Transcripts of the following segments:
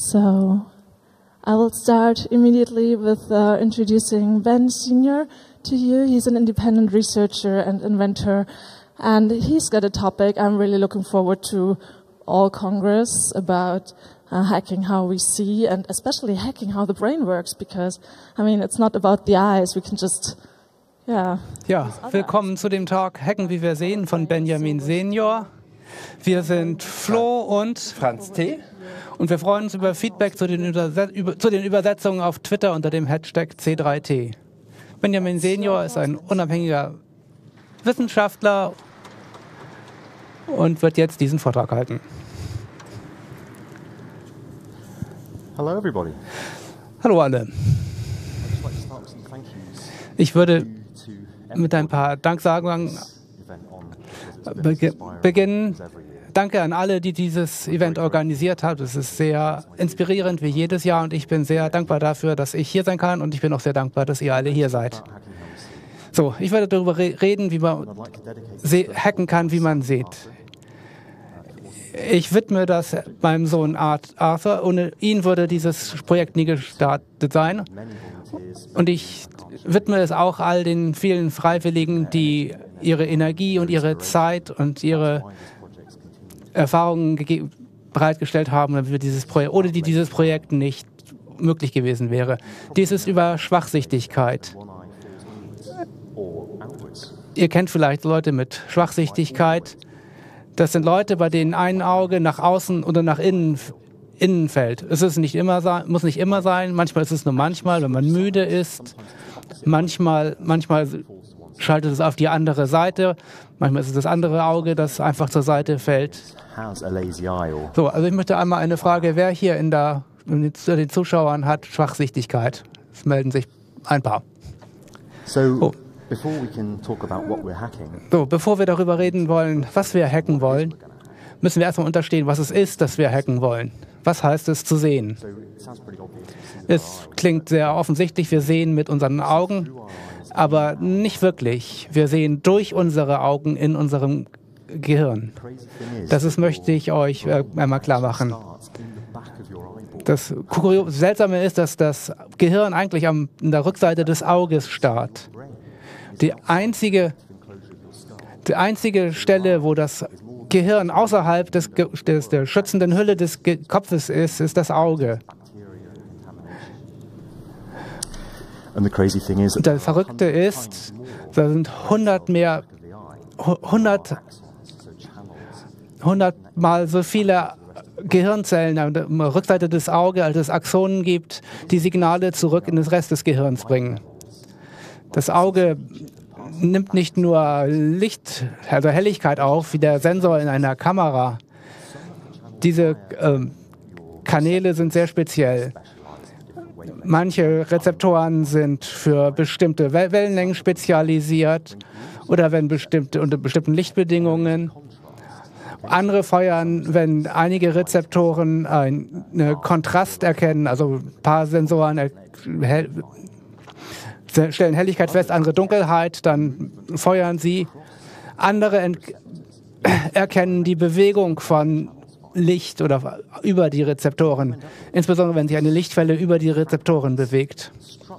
So I will start immediately with introducing Ben Senior to you. He's an independent researcher and inventor, and he's got a topic I'm really looking forward to all Congress about hacking how we see, and especially hacking how the brain works, because, I mean, it's not about the eyes. We can just, Ja, willkommen zu dem Talk Hacken, wie wir sehen, von Benjamin Senior. Wir sind Flo und Franz T. Und wir freuen uns über Feedback zu den Übersetzungen auf Twitter unter dem Hashtag C3T. Benjamin Senior ist ein unabhängiger Wissenschaftler und wird jetzt diesen Vortrag halten. Hello everybody. Hallo alle. Ich würde mit ein paar Danksagungen beginnen. Danke an alle, die dieses Event organisiert haben. Es ist sehr inspirierend wie jedes Jahr und ich bin sehr dankbar dafür, dass ich hier sein kann, und ich bin auch sehr dankbar, dass ihr alle hier seid. So, ich werde darüber reden, wie man hacken kann, wie man sieht. Ich widme das meinem Sohn Arthur. Ohne ihn würde dieses Projekt nie gestartet sein. Und ich widme es auch all den vielen Freiwilligen, die ihre Energie und ihre Zeit und ihre Erfahrungen bereitgestellt haben, damit wir ohne die dieses Projekt nicht möglich gewesen wäre. Dies ist über Schwachsichtigkeit. Ihr kennt vielleicht Leute mit Schwachsichtigkeit. Das sind Leute, bei denen ein Auge nach außen oder nach innen fällt. Es ist nicht immer, muss nicht immer sein. Manchmal ist es nur manchmal, wenn man müde ist. Manchmal schaltet es auf die andere Seite. Manchmal ist es das andere Auge, das einfach zur Seite fällt. So, also ich möchte einmal eine Frage, wer hier unter den Zuschauern hat Schwachsichtigkeit? Es melden sich ein paar. So, bevor wir darüber reden wollen, was wir hacken wollen, müssen wir erstmal unterstehen, was es ist, dass wir hacken wollen. Was heißt es zu sehen? Es klingt sehr offensichtlich, wir sehen mit unseren Augen, aber nicht wirklich. Wir sehen durch unsere Augen in unserem Gehirn. Das möchte ich euch einmal klar machen. Das Seltsame ist, dass das Gehirn eigentlich an der Rückseite des Auges starrt. Die einzige Stelle, wo das Gehirn außerhalb der schützenden Hülle des Kopfes ist das Auge. Und das Verrückte ist, da sind 100 Mal so viele Gehirnzellen an der Rückseite des Auges, als es Axonen gibt, die Signale zurück in den Rest des Gehirns bringen. Das Auge nimmt nicht nur Licht, also Helligkeit auf, wie der Sensor in einer Kamera. Diese Kanäle sind sehr speziell. Manche Rezeptoren sind für bestimmte Wellenlängen spezialisiert oder unter bestimmten Lichtbedingungen. Andere feuern, wenn einige Rezeptoren einen Kontrast erkennen, also ein paar Sensoren stellen Helligkeit fest, andere Dunkelheit, dann feuern sie. Andere erkennen die Bewegung von Licht oder über die Rezeptoren, insbesondere wenn sich eine Lichtquelle über die Rezeptoren bewegt.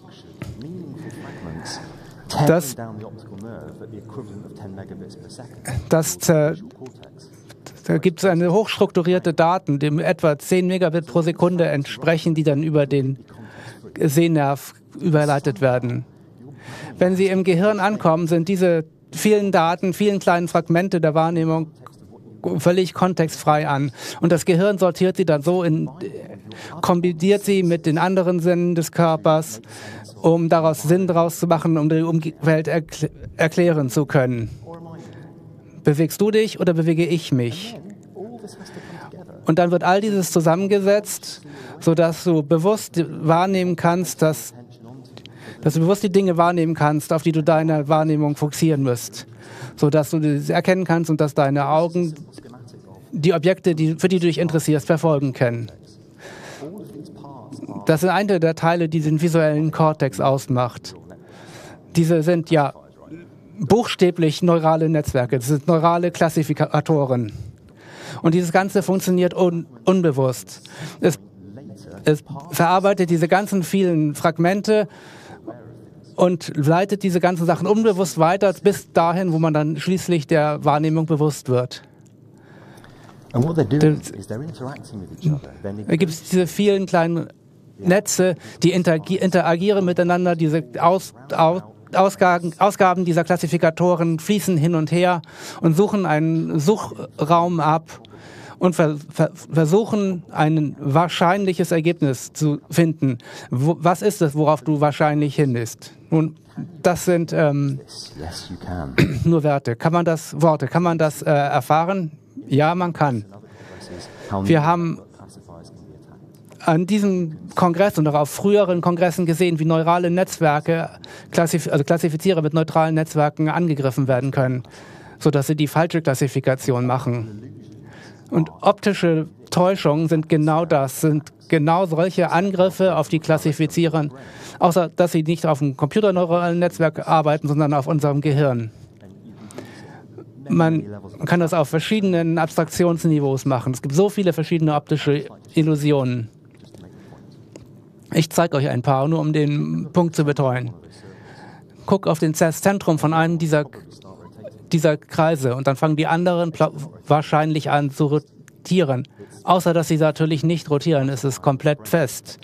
Da gibt es eine hochstrukturierte Daten, die etwa 10 Megabit pro Sekunde entsprechen, die dann über den Sehnerv überleitet werden. Wenn sie im Gehirn ankommen, sind diese vielen Daten, vielen kleinen Fragmente der Wahrnehmung völlig kontextfrei an. Und das Gehirn sortiert sie dann so, kombiniert sie mit den anderen Sinnen des Körpers, um daraus Sinn draus zu machen, um die Umwelt erklären zu können. Bewegst du dich oder bewege ich mich? Und dann wird all dieses zusammengesetzt, sodass du bewusst wahrnehmen kannst, dass du bewusst die Dinge wahrnehmen kannst, auf die du deine Wahrnehmung fokussieren musst, sodass du sie erkennen kannst und dass deine Augen die Objekte, für die du dich interessierst, verfolgen können. Das sind eine der Teile, die den visuellen Kortex ausmacht. Diese sind ja buchstäblich neurale Netzwerke, das sind neurale Klassifikatoren. Und dieses Ganze funktioniert unbewusst. Es verarbeitet diese ganzen vielen Fragmente und leitet diese ganzen Sachen unbewusst weiter bis dahin, wo man dann schließlich der Wahrnehmung bewusst wird. Da gibt es diese vielen kleinen Netze, die interagieren miteinander, diese Ausgaben dieser Klassifikatoren fließen hin und her und suchen einen Suchraum ab und versuchen, ein wahrscheinliches Ergebnis zu finden. Was ist es, worauf du wahrscheinlich hin bist? Nun, das sind nur Werte. Kann man das erfahren? Ja, man kann. Wir haben an diesem Kongress und auch auf früheren Kongressen gesehen, wie neurale Netzwerke, Klassifizierer mit neutralen Netzwerken angegriffen werden können, sodass sie die falsche Klassifikation machen. Und optische Täuschungen sind genau das, sind genau solche Angriffe auf die Klassifizierer, außer dass sie nicht auf einem computerneuralen Netzwerk arbeiten, sondern auf unserem Gehirn. Man kann das auf verschiedenen Abstraktionsniveaus machen. Es gibt so viele verschiedene optische Illusionen. Ich zeige euch ein paar, nur um den Punkt zu betreuen. Guck auf das Zentrum von einem dieser Kreise und dann fangen die anderen wahrscheinlich an zu rotieren. Außer dass sie natürlich nicht rotieren, ist es komplett fest.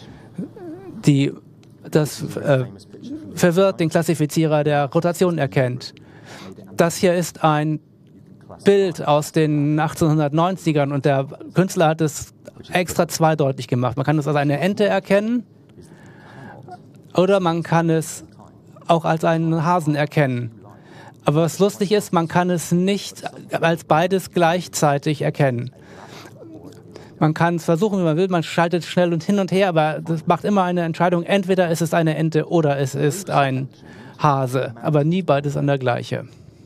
Das verwirrt den Klassifizierer, der Rotation erkennt. Das hier ist ein Bild aus den 1890ern und der Künstler hat es extra zweideutig gemacht. Man kann es als eine Ente erkennen oder man kann es auch als einen Hasen erkennen. Aber was lustig ist, man kann es nicht als beides gleichzeitig erkennen. Man kann es versuchen, wie man will, man schaltet schnell und hin und her, aber das macht immer eine Entscheidung. Entweder ist es eine Ente oder es ist ein Hase, aber nie beides an der gleiche.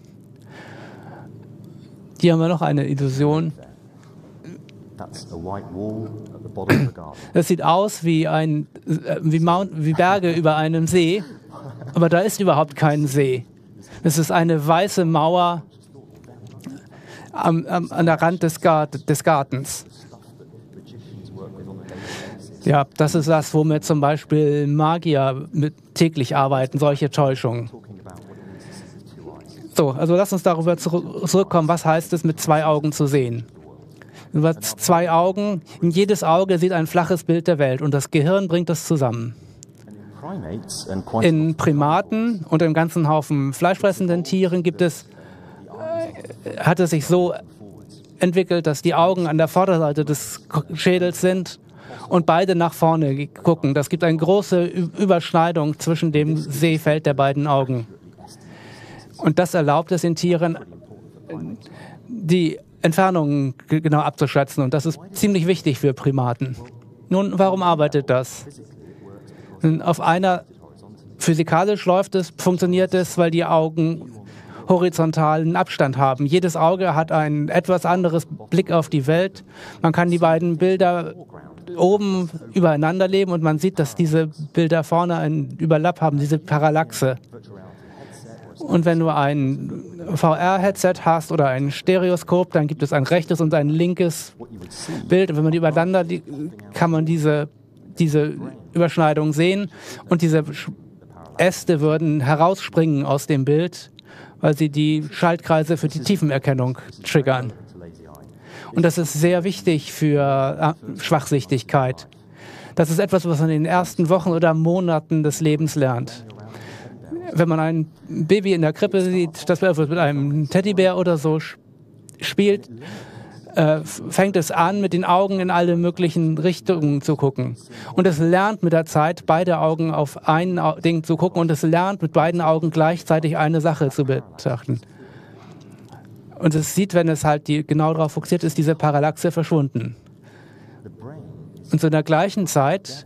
Hier haben wir noch eine Illusion. Das sieht aus wie Berge über einem See, aber da ist überhaupt kein See. Es ist eine weiße Mauer an der Rand des Gartens. Ja, das ist das, womit zum Beispiel Magier täglich arbeiten, solche Täuschungen. So, also lass uns darüber zurückkommen, was heißt es, mit zwei Augen zu sehen. Über zwei Augen, in jedes Auge sieht ein flaches Bild der Welt und das Gehirn bringt das zusammen. In Primaten und im ganzen Haufen fleischfressenden Tieren hat es sich so entwickelt, dass die Augen an der Vorderseite des Schädels sind und beide nach vorne gucken. Das gibt eine große Überschneidung zwischen dem Sehfeld der beiden Augen. Und das erlaubt es den Tieren, die Entfernungen genau abzuschätzen. Und das ist ziemlich wichtig für Primaten. Nun, warum arbeitet das? Physikalisch funktioniert es, weil die Augen horizontalen Abstand haben. Jedes Auge hat einen etwas anderes Blick auf die Welt. Man kann die beiden Bilder oben übereinander legen und man sieht, dass diese Bilder vorne einen Überlapp haben, diese Parallaxe. Und wenn du ein VR-Headset hast oder ein Stereoskop, dann gibt es ein rechtes und ein linkes Bild. Und wenn man die übereinander, kann man diese Überschneidung sehen. Und diese Äste würden herausspringen aus dem Bild, weil sie die Schaltkreise für die Tiefenerkennung triggern. Und das ist sehr wichtig für Schwachsichtigkeit. Das ist etwas, was man in den ersten Wochen oder Monaten des Lebens lernt. Wenn man ein Baby in der Krippe sieht, das mit einem Teddybär oder so spielt, fängt es an, mit den Augen in alle möglichen Richtungen zu gucken. Und es lernt mit der Zeit, beide Augen auf ein Ding zu gucken und es lernt, mit beiden Augen gleichzeitig eine Sache zu betrachten. Und es sieht, wenn es halt genau darauf fokussiert ist, diese Parallaxe verschwunden. Und zu der gleichen Zeit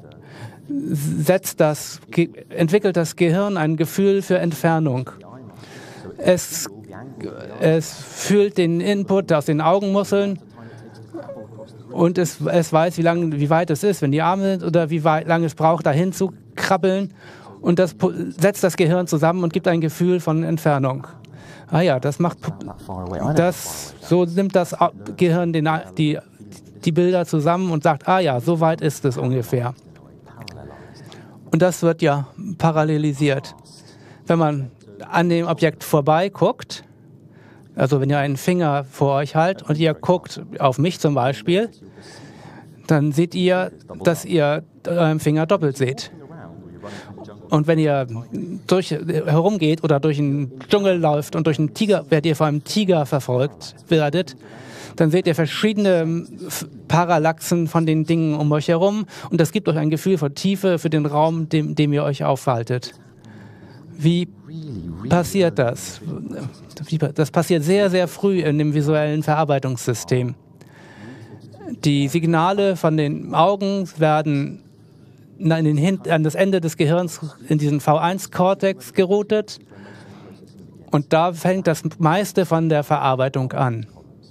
entwickelt das Gehirn ein Gefühl für Entfernung. Es fühlt den Input aus den Augenmuskeln und es weiß, wie weit es ist, wenn die Arme sind oder wie lange es braucht, dahin zu krabbeln. Und das setzt das Gehirn zusammen und gibt ein Gefühl von Entfernung. Ah ja, so nimmt das Gehirn die Bilder zusammen und sagt, ah ja, so weit ist es ungefähr. Und das wird ja parallelisiert. Wenn man an dem Objekt vorbei guckt, also wenn ihr einen Finger vor euch haltet und ihr guckt auf mich zum Beispiel, dann seht ihr, dass ihr euren Finger doppelt seht. Und wenn ihr herumgeht oder durch einen Dschungel läuft und durch einen Tiger, werdet ihr von einem Tiger verfolgt werdet, dann seht ihr verschiedene Parallaxen von den Dingen um euch herum und das gibt euch ein Gefühl von Tiefe für den Raum, dem ihr euch aufhaltet. Wie passiert das? Das passiert sehr, sehr früh in dem visuellen Verarbeitungssystem. Die Signale von den Augen werden an das Ende des Gehirns in diesen V1-Kortex geroutet und da fängt das meiste von der Verarbeitung an.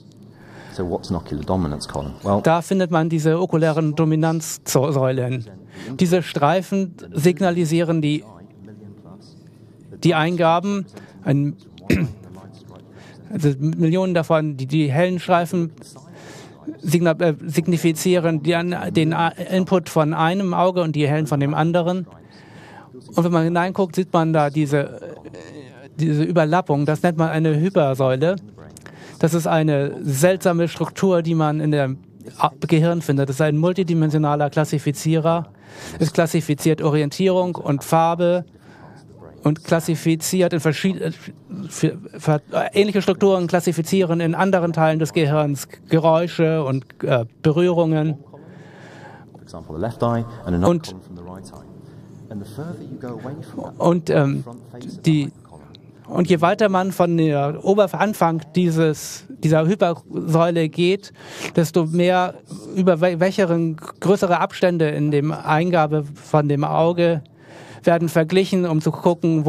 Da findet man diese okulären Dominanzsäulen. Diese Streifen signalisieren die Eingaben, also Millionen davon, die hellen Streifen signifizieren den Input von einem Auge und die hellen von dem anderen. Und wenn man hineinguckt, sieht man da diese Überlappung, das nennt man eine Hypersäule. Das ist eine seltsame Struktur, die man in dem Gehirn findet. Das ist ein multidimensionaler Klassifizierer. Es klassifiziert Orientierung und Farbe und klassifiziert in ähnliche Strukturen klassifizieren in anderen Teilen des Gehirns Geräusche und Berührungen. Und je weiter man von der Anfang dieser Hypersäule geht, desto mehr über größere Abstände in dem Eingabe von dem Auge werden verglichen, um zu gucken,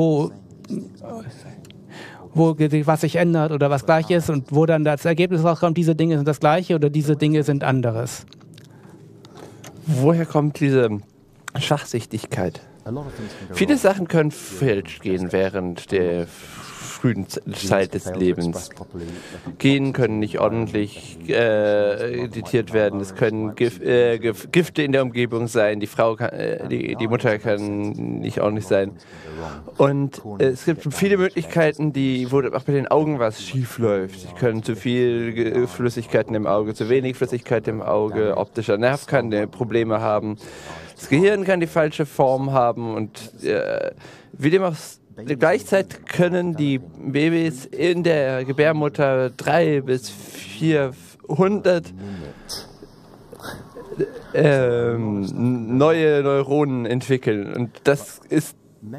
was sich ändert oder was gleich ist und wo dann das Ergebnis rauskommt, diese Dinge sind das Gleiche oder diese Dinge sind anderes. Woher kommt diese Schwachsichtigkeit? Viele Sachen können falsch gehen während der frühen Zeit des Lebens. Gene können nicht ordentlich editiert werden. Es können Gifte in der Umgebung sein. Die Mutter kann nicht ordentlich sein. Und es gibt viele Möglichkeiten, wo auch bei den Augen was schief läuft. Sie können zu viel Flüssigkeiten im Auge, zu wenig Flüssigkeit im Auge. Optischer Nerv kann Probleme haben. Das Gehirn kann die falsche Form haben und wie dem auch gleichzeitig können die Babys in der Gebärmutter 300 bis 400 neue Neuronen entwickeln und das ist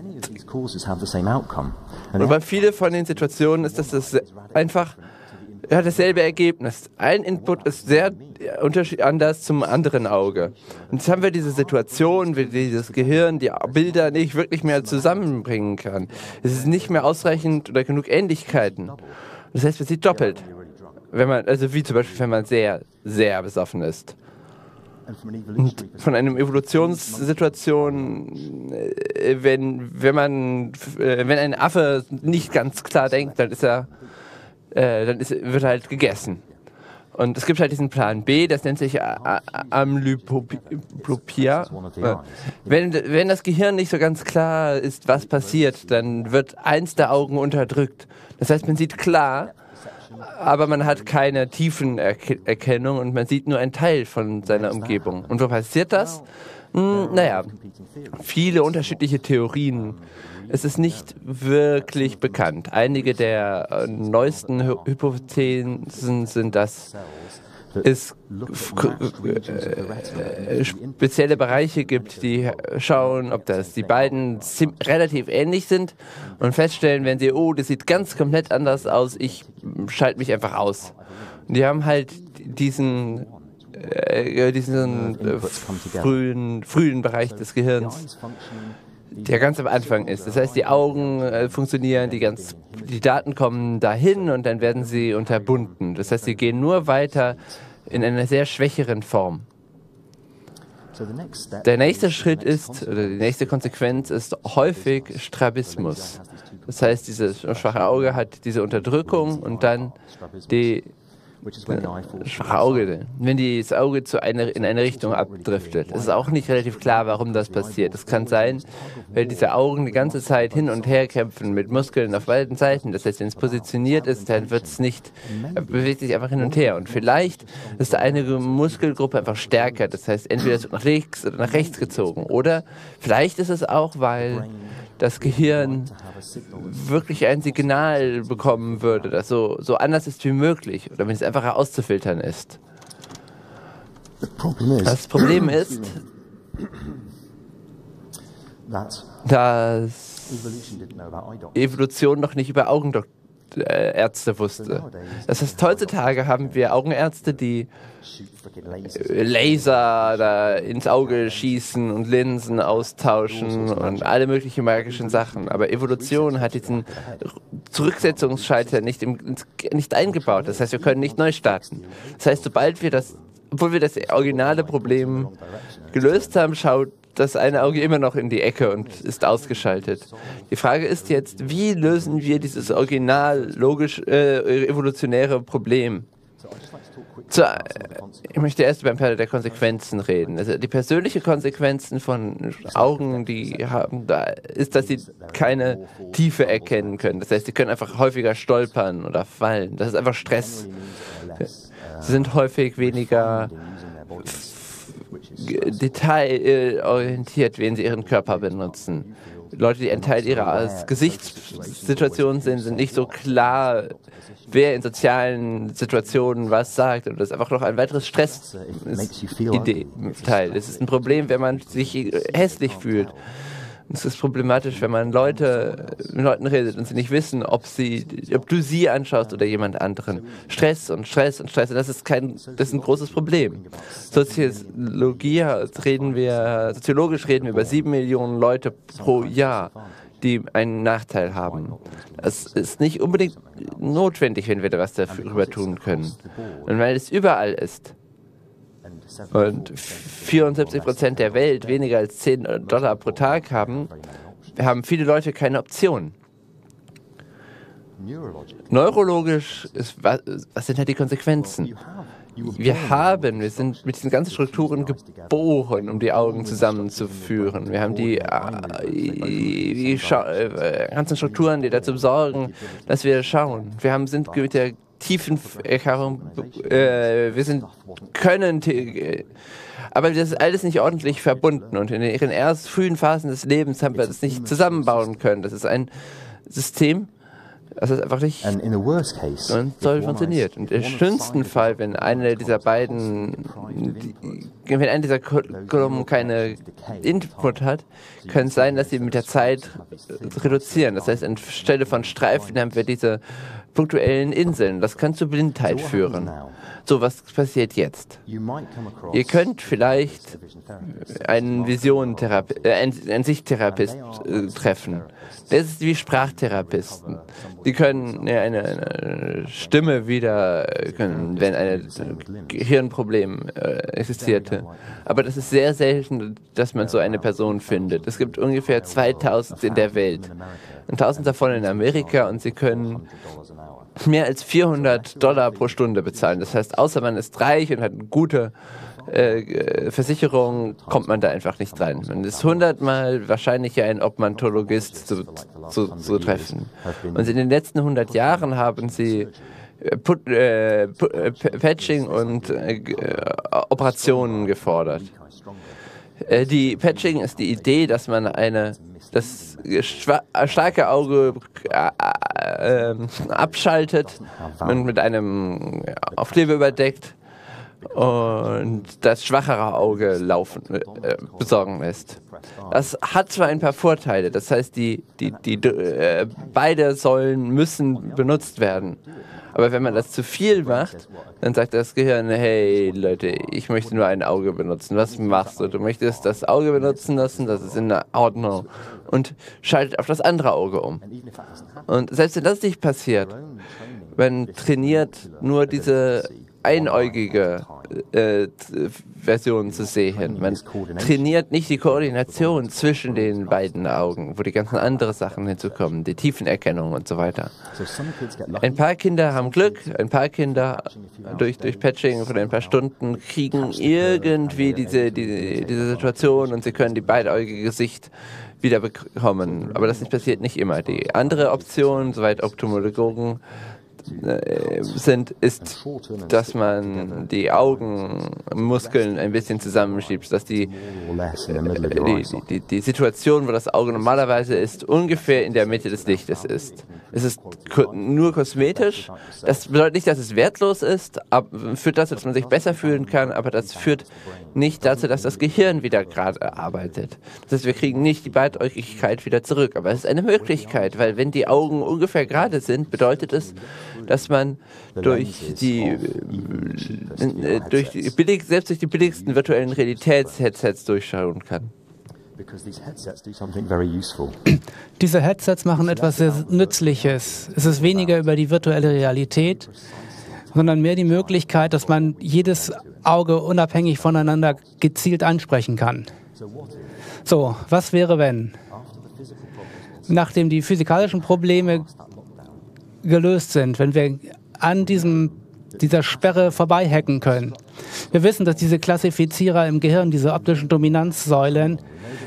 und bei vielen von den Situationen ist das einfach dasselbe Ergebnis. Ein Input ist sehr anders zum anderen Auge. Und jetzt haben wir diese Situation, wie dieses Gehirn die Bilder nicht wirklich mehr zusammenbringen kann. Es ist nicht mehr ausreichend oder genug Ähnlichkeiten. Das heißt, man sieht doppelt. Wie zum Beispiel, wenn man sehr, sehr besoffen ist. Und von einer Evolutionssituation, wenn ein Affe nicht ganz klar denkt, dann wird er halt gegessen. Und es gibt halt diesen Plan B, das nennt sich Amblyopia. Wenn das Gehirn nicht so ganz klar ist, was passiert, dann wird eins der Augen unterdrückt. Das heißt, man sieht klar, aber man hat keine Tiefenerkennung und man sieht nur einen Teil von seiner Umgebung. Und wo passiert das? Viele unterschiedliche Theorien. Es ist nicht wirklich bekannt. Einige der neuesten Hypothesen sind, dass es spezielle Bereiche gibt, die schauen, ob die beiden relativ ähnlich sind und feststellen, wenn sie, das sieht ganz komplett anders aus, ich schalte mich einfach aus. Und die haben halt diesen frühen Bereich des Gehirns, der ganz am Anfang ist. Das heißt, die Augen funktionieren, die Daten kommen dahin und dann werden sie unterbunden. Das heißt, sie gehen nur weiter in einer sehr schwächeren Form. Der nächste Schritt oder die nächste Konsequenz ist häufig Strabismus. Das heißt, dieses schwache Auge hat diese Unterdrückung und dann schwache Auge, wenn das Auge in eine Richtung abdriftet. Es ist auch nicht relativ klar, warum das passiert. Es kann sein, weil diese Augen die ganze Zeit hin und her kämpfen mit Muskeln auf beiden Seiten. Das heißt, wenn es positioniert ist, dann bewegt sich einfach hin und her. Und vielleicht ist eine Muskelgruppe einfach stärker. Das heißt, entweder es wird nach links oder nach rechts gezogen. Oder vielleicht ist es auch, weil das Gehirn wirklich ein Signal bekommen würde, das so anders ist wie möglich, oder wenn es einfacher auszufiltern ist. Das Problem ist, dass Evolution noch nicht über Augenärzte wusste. Das heißt, heutzutage haben wir Augenärzte, die Laser da ins Auge schießen und Linsen austauschen und alle möglichen magischen Sachen. Aber Evolution hat diesen Zurücksetzungsschalter nicht eingebaut. Das heißt, wir können nicht neu starten. Das heißt, obwohl wir das originale Problem gelöst haben, schaut das eine Auge immer noch in die Ecke und ist ausgeschaltet. Die Frage ist jetzt, wie lösen wir dieses original evolutionäre Problem? Ich möchte erst beim Teil der Konsequenzen reden. Also die persönlichen Konsequenzen von Augen, die haben, da ist, dass sie keine Tiefe erkennen können. Das heißt, sie können einfach häufiger stolpern oder fallen. Das ist einfach Stress. Sie sind häufig weniger detailorientiert, wen sie ihren Körper benutzen. Leute, die ein Teil ihrer Gesichtssituation sind nicht so klar, wer in sozialen Situationen was sagt. Und das ist einfach noch ein weiteres Stress-Teil. Es ist ein Problem, wenn man sich hässlich fühlt. Es ist problematisch, wenn man mit Leuten redet und sie nicht wissen, ob du sie anschaust oder jemand anderen. Stress und Stress und Stress. Und das ist ein großes Problem. Soziologisch reden wir über 7 Millionen Leute pro Jahr, die einen Nachteil haben. Es ist nicht unbedingt notwendig, wenn wir da was darüber tun können. Und weil es überall ist, und 74% der Welt weniger als $10 pro Tag haben viele Leute keine Option. Neurologisch was sind halt die Konsequenzen? Wir sind mit diesen ganzen Strukturen geboren, um die Augen zusammenzuführen. Wir haben die ganzen Strukturen, die dazu sorgen, dass wir schauen. Sind mit der tiefen Erfahrung, aber das ist alles nicht ordentlich verbunden und in ihren erst frühen Phasen des Lebens haben wir das nicht zusammenbauen können. Das ist ein System, das ist einfach nicht und soll funktioniert. Und im schlimmsten Fall, wenn einer dieser Kolumnen keine Input hat, kann es sein, dass sie mit der Zeit reduzieren. Das heißt, anstelle von Streifen haben wir diese punktuellen Inseln. Das kann zu Blindheit führen. So, was passiert jetzt? Ihr könnt vielleicht einen Sichttherapist treffen. Das ist wie Sprachtherapisten. Die können eine Stimme wenn ein Gehirnproblem existierte. Aber das ist sehr selten, dass man so eine Person findet. Es gibt ungefähr 2000 in der Welt. 1000 davon in Amerika und sie können mehr als $400 pro Stunde bezahlen. Das heißt, außer man ist reich und hat eine gute Versicherung, kommt man da einfach nicht rein. Man ist 100-mal wahrscheinlicher, einen Optometrologist zu treffen. Und in den letzten 100 Jahren haben sie Patching und Operationen gefordert. Die Patching ist die Idee, dass man das starke Auge abschaltet und mit einem Aufkleber überdeckt und das schwachere Auge besorgen lässt. Das hat zwar ein paar Vorteile, das heißt, beide müssen benutzt werden. Aber wenn man das zu viel macht, dann sagt das Gehirn, hey Leute, ich möchte nur ein Auge benutzen. Was machst du? Du möchtest das Auge benutzen lassen, das ist in Ordnung. Und schaltet auf das andere Auge um. Und selbst wenn das nicht passiert, man trainiert nur diese einäugige Version zu sehen. Man trainiert nicht die Koordination zwischen den beiden Augen, wo die ganzen anderen Sachen hinzukommen, die Tiefenerkennung und so weiter. Ein paar Kinder haben Glück, ein paar Kinder durch Patching von ein paar Stunden kriegen irgendwie diese Situation und sie können die beidäugige Sicht wieder bekommen. Aber das passiert nicht immer. Die andere Option, soweit Ophthalmologen sind, ist, dass man die Augenmuskeln ein bisschen zusammenschiebt, dass die Situation, wo das Auge normalerweise ist, ungefähr in der Mitte des Lichtes ist. Es ist nur kosmetisch. Das bedeutet nicht, dass es wertlos ist, führt dazu, dass man sich besser fühlen kann, aber das führt nicht dazu, dass das Gehirn wieder gerade arbeitet. Das heißt, wir kriegen nicht die Beidäugigkeit wieder zurück, aber es ist eine Möglichkeit, weil wenn die Augen ungefähr gerade sind, bedeutet es, dass man selbst durch die billigsten virtuellen Realitäts-Headsets durchschauen kann. Diese Headsets machen etwas sehr Nützliches. Es ist weniger über die virtuelle Realität, sondern mehr die Möglichkeit, dass man jedes Auge unabhängig voneinander gezielt ansprechen kann. So, was wäre, wenn, nachdem die physikalischen Probleme gelöst sind, wenn wir an dieser Sperre vorbei hacken können? Wir wissen, dass diese Klassifizierer im Gehirn, diese optischen Dominanzsäulen,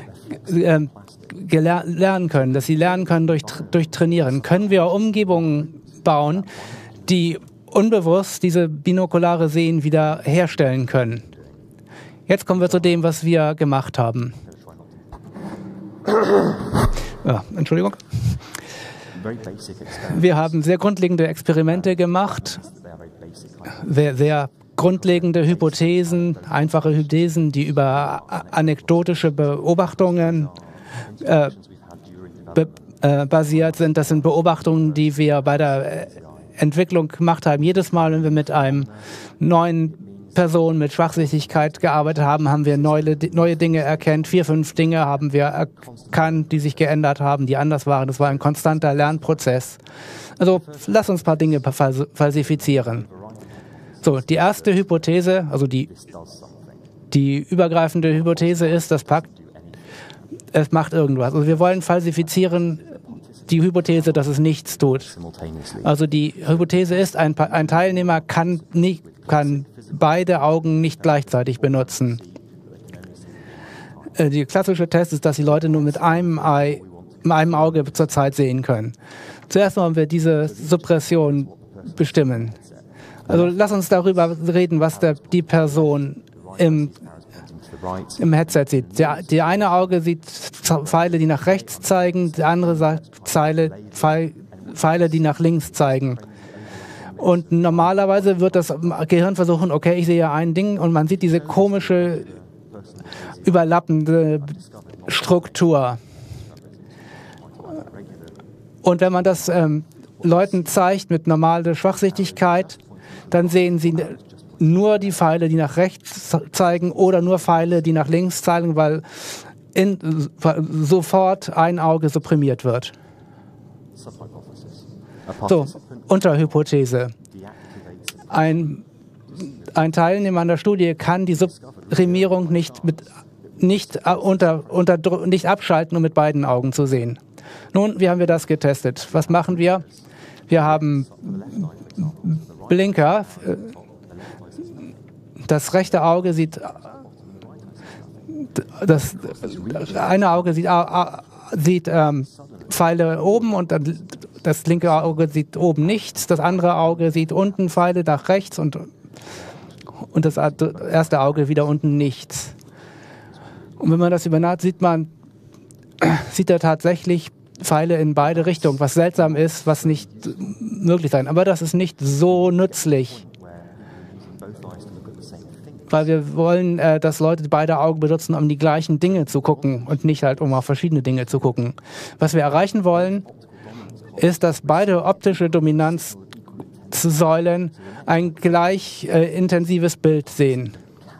lernen können, dass sie lernen können durch Trainieren. Können wir Umgebungen bauen, die unbewusst diese binokulare Sehen wieder herstellen können? Jetzt kommen wir zu dem, was wir gemacht haben. Ja, Entschuldigung. Wir haben sehr grundlegende Experimente gemacht, sehr grundlegende Hypothesen, einfache Hypothesen, die über anekdotische Beobachtungen basiert sind. Das sind Beobachtungen, die wir bei der Entwicklung gemacht haben. Jedes Mal, wenn wir mit einem neuen Person mit Schwachsichtigkeit gearbeitet haben, haben wir neue Dinge erkannt. 4, 5 Dinge haben wir erkannt, die sich geändert haben, die anders waren. Das war ein konstanter Lernprozess. Also lass uns ein paar Dinge falsifizieren. So, die erste Hypothese, also die übergreifende Hypothese ist, es macht irgendwas. Also wir wollen falsifizieren die Hypothese, dass es nichts tut. Also die Hypothese ist, ein Teilnehmer kann beide Augen nicht gleichzeitig benutzen. Der klassische Test ist, dass die Leute nur mit einem Auge zur Zeit sehen können. Zuerst wollen wir diese Suppression bestimmen. Also lass uns darüber reden, was die Person im Headset sieht. Die eine Auge sieht Pfeile, die nach rechts zeigen, die andere sagt Pfeile, die nach links zeigen. Und normalerweise wird das Gehirn versuchen, okay, ich sehe ein Ding und man sieht diese komische, überlappende Struktur. Und wenn man das Leuten zeigt mit normaler Schwachsichtigkeit, dann sehen sie nur die Pfeile, die nach rechts zeigen oder nur Pfeile, die nach links zeigen, weil sofort ein Auge supprimiert wird. So, Unterhypothese. Ein Teilnehmer an der Studie kann die Supprimierung nicht abschalten, um mit beiden Augen zu sehen. Nun, wie haben wir das getestet? Was machen wir? Wir haben Blinker. Das rechte Auge sieht, das eine Auge sieht Pfeile oben und das linke Auge sieht oben nichts. Das andere Auge sieht unten Pfeile nach rechts und das erste Auge wieder unten nichts. Und wenn man das übernimmt, sieht er tatsächlich Pfeile in beide Richtungen, was seltsam ist, was nicht möglich sein. Aber das ist nicht so nützlich, weil wir wollen, dass Leute beide Augen benutzen, um die gleichen Dinge zu gucken und nicht halt, um auf verschiedene Dinge zu gucken. Was wir erreichen wollen, ist, dass beide optische Dominanzsäulen ein gleich intensives Bild sehen.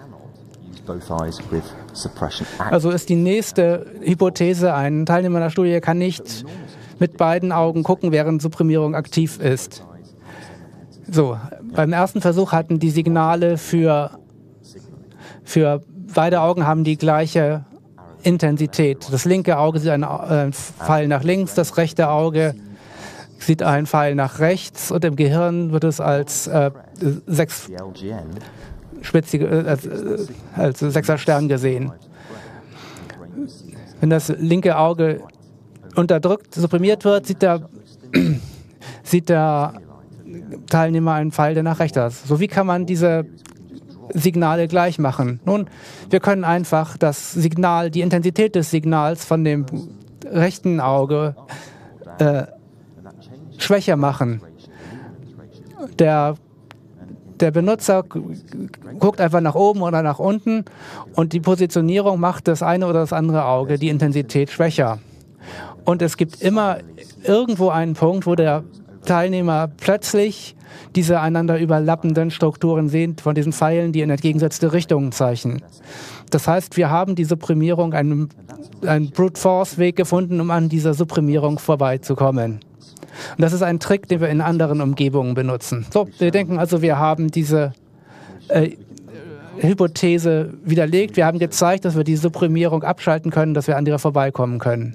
Also ist die nächste Hypothese, ein Teilnehmer der Studie kann nicht mit beiden Augen gucken, während Supprimierung aktiv ist. So, Beim ersten Versuch hatten die Signale für beide Augen haben die gleiche Intensität. Das linke Auge sieht einen Pfeil nach links, das rechte Auge sieht einen Pfeil nach rechts und im Gehirn wird es als als Sechserstern gesehen. Wenn das linke Auge unterdrückt, supprimiert wird, sieht der Teilnehmer einen Pfeil, der nach rechts ist. So, wie kann man diese Signale gleich machen? Nun, wir können einfach das Signal, die Intensität des Signals von dem rechten Auge schwächer machen. Der Benutzer guckt einfach nach oben oder nach unten und die Positionierung macht das eine oder das andere Auge die Intensität schwächer. Und es gibt immer irgendwo einen Punkt, wo der Teilnehmer plötzlich diese einander überlappenden Strukturen sehen von diesen Pfeilen, die in entgegengesetzte Richtungen zeichnen. Das heißt, wir haben die Supprimierung, einen Brute-Force-Weg gefunden, um an dieser Supprimierung vorbeizukommen. Und das ist ein Trick, den wir in anderen Umgebungen benutzen. So, wir denken also, wir haben diese Hypothese widerlegt. Wir haben gezeigt, dass wir die Supprimierung abschalten können, dass wir an der vorbeikommen können.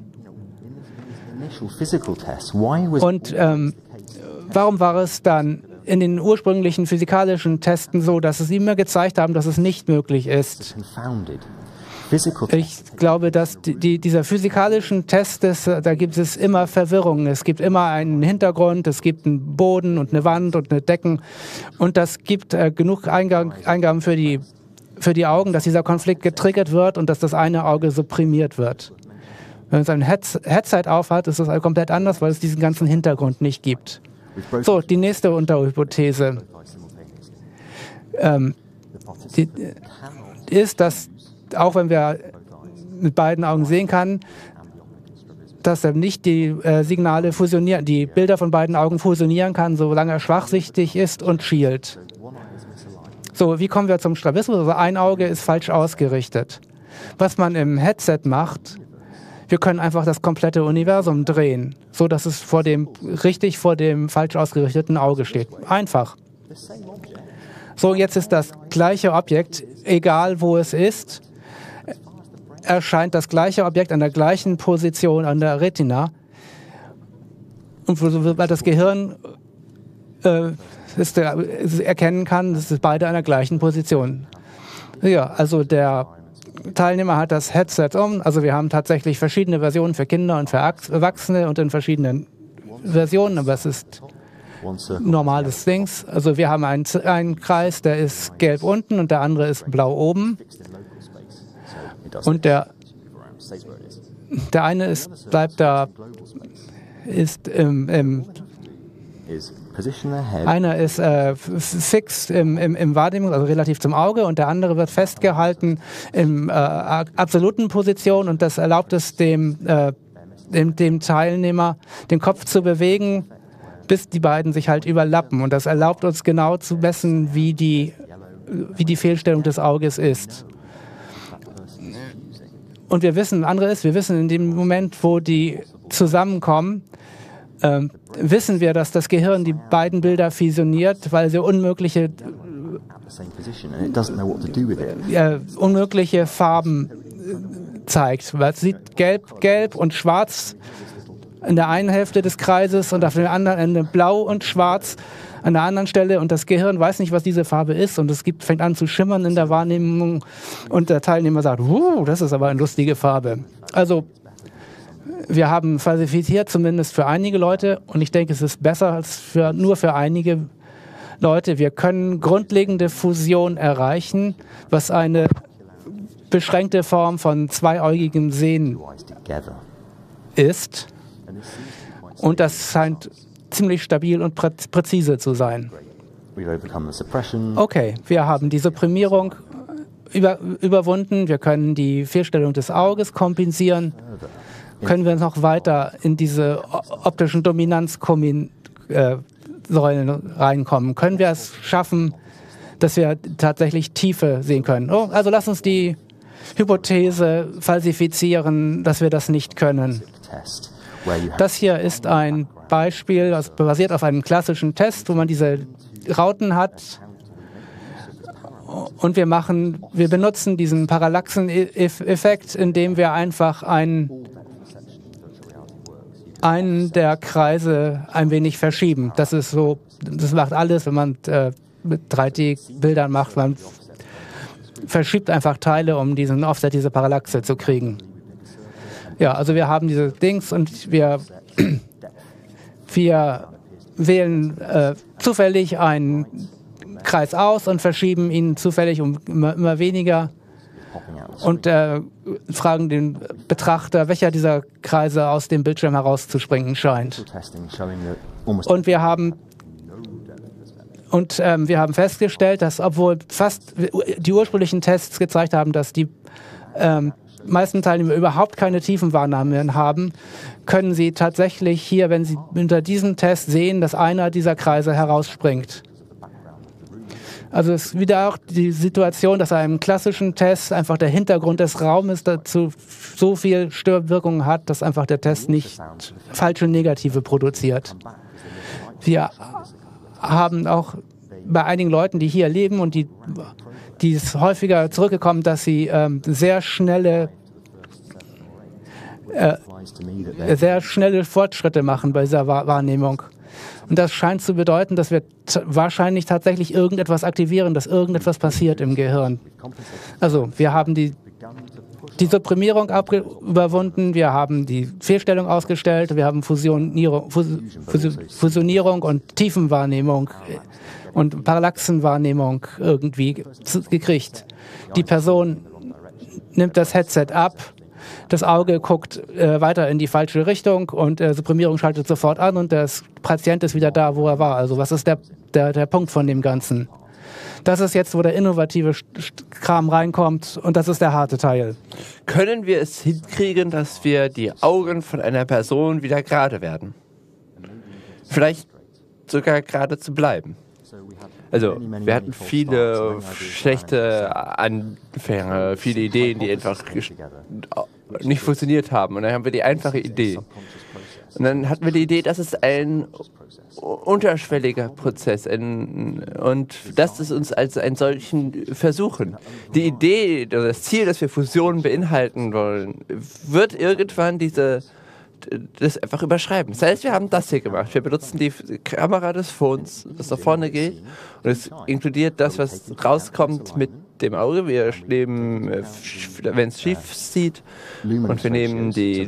Und warum war es dann in den ursprünglichen physikalischen Testen so, dass es immer gezeigt haben, dass es nicht möglich ist? Ich glaube, dass dieser physikalischen Tests, da gibt es immer Verwirrungen. Es gibt immer einen Hintergrund, es gibt einen Boden und eine Wand und eine Decken. Und das gibt genug Eingaben für die Augen, dass dieser Konflikt getriggert wird und dass das eine Auge supprimiert wird. Wenn man ein Headset aufhat, ist das halt komplett anders, weil es diesen ganzen Hintergrund nicht gibt. So, die nächste Unterhypothese ist, dass auch wenn wir mit beiden Augen sehen kann, dass er nicht die Signale fusionieren, die Bilder von beiden Augen fusionieren kann, solange er schwachsichtig ist und schielt. So, wie kommen wir zum Strabismus? Also ein Auge ist falsch ausgerichtet. Was man im Headset macht, wir können einfach das komplette Universum drehen, so dass es richtig vor dem falsch ausgerichteten Auge steht. Einfach. So, jetzt ist das gleiche Objekt, egal wo es ist, erscheint das gleiche Objekt an der gleichen Position an der Retina. Und weil das Gehirn erkennen kann, dass es beide an der gleichen Position. Ja, also der Teilnehmer hat das Headset um. Also wir haben tatsächlich verschiedene Versionen für Kinder und für Erwachsene und in verschiedenen Versionen, aber es ist normales Dings. Also wir haben einen Kreis, der ist gelb unten und der andere ist blau oben. Und der eine bleibt da, einer ist fix im Wahrnehmung, also relativ zum Auge, und der andere wird festgehalten in absoluten Position, und das erlaubt es dem Teilnehmer, den Kopf zu bewegen, bis die beiden sich halt überlappen. Und das erlaubt uns genau zu messen, wie die Fehlstellung des Auges ist. Und wir wissen in dem Moment, wo die zusammenkommen, wissen wir, dass das Gehirn die beiden Bilder fusioniert, weil sie unmögliche Farben zeigt. Man sieht gelb und schwarz an der einen Hälfte des Kreises und auf dem anderen Ende blau und schwarz an der anderen Stelle, und das Gehirn weiß nicht, was diese Farbe ist, und es fängt an zu schimmern in der Wahrnehmung, und der Teilnehmer sagt, das ist aber eine lustige Farbe. Also wir haben falsifiziert, zumindest für einige Leute, und ich denke, es ist besser als nur für einige Leute. Wir können grundlegende Fusion erreichen, was eine beschränkte Form von zweiäugigem Sehen ist, und das scheint ziemlich stabil und präzise zu sein. Okay, wir haben die Supprimierung überwunden, wir können die Fehlstellung des Auges kompensieren. Können wir noch weiter in diese optischen Dominanzsäulen reinkommen? Können wir es schaffen, dass wir tatsächlich Tiefe sehen können? Also lass uns die Hypothese falsifizieren, dass wir das nicht können. Das hier ist ein Beispiel, das basiert auf einem klassischen Test, wo man diese Rauten hat. Und wir benutzen diesen Parallaxen-Effekt, indem wir einfach einen der Kreise ein wenig verschieben. Das macht alles, wenn man mit 3D-Bildern macht. Man verschiebt einfach Teile, um diesen Offset, diese Parallaxe zu kriegen. Ja, also wir haben diese Dings und wir wählen zufällig einen Kreis aus und verschieben ihn zufällig um immer weniger und fragen den Betrachter, welcher dieser Kreise aus dem Bildschirm herauszuspringen scheint. Und wir haben festgestellt, dass obwohl fast die ursprünglichen Tests gezeigt haben, dass die meisten Teilnehmer überhaupt keine Tiefenwahrnehmungen haben, können sie tatsächlich hier, wenn sie unter diesem Test sehen, dass einer dieser Kreise herausspringt. Also es ist wieder auch die Situation, dass einem klassischen Test einfach der Hintergrund des Raumes dazu so viel Störwirkungen hat, dass einfach der Test nicht falsche Negative produziert. Wir haben auch bei einigen Leuten, die hier leben und die ist häufiger zurückgekommen, dass sie sehr schnelle Fortschritte machen bei dieser Wahrnehmung. Und das scheint zu bedeuten, dass wir wahrscheinlich tatsächlich irgendetwas aktivieren, dass irgendetwas passiert im Gehirn. Also wir haben die Supprimierung überwunden, wir haben die Fehlstellung ausgestellt, wir haben Fusionierung und Tiefenwahrnehmung und Parallaxenwahrnehmung irgendwie gekriegt. Die Person nimmt das Headset ab, das Auge guckt weiter in die falsche Richtung und Supprimierung schaltet sofort an und der Patient ist wieder da, wo er war. Also was ist der Punkt von dem Ganzen? Das ist jetzt, wo der innovative Kram reinkommt und das ist der harte Teil. Können wir es hinkriegen, dass wir die Augen von einer Person wieder gerade werden? Vielleicht sogar gerade zu bleiben. Also, wir hatten viele schlechte Anfänge, viele Ideen, die einfach nicht funktioniert haben. Und dann haben wir die einfache Idee. Und dann hatten wir die Idee, dass es ein unterschwelliger Prozess und das ist uns als einen solchen versuchen. Die Idee, das Ziel, das wir Fusion beinhalten wollen, wird irgendwann das einfach überschreiben. Das heißt, wir haben das hier gemacht. Wir benutzen die Kamera des Phones, das nach vorne geht. Und es inkludiert das, was rauskommt mit dem Auge. Wir nehmen, wenn es schief sieht, und wir nehmen die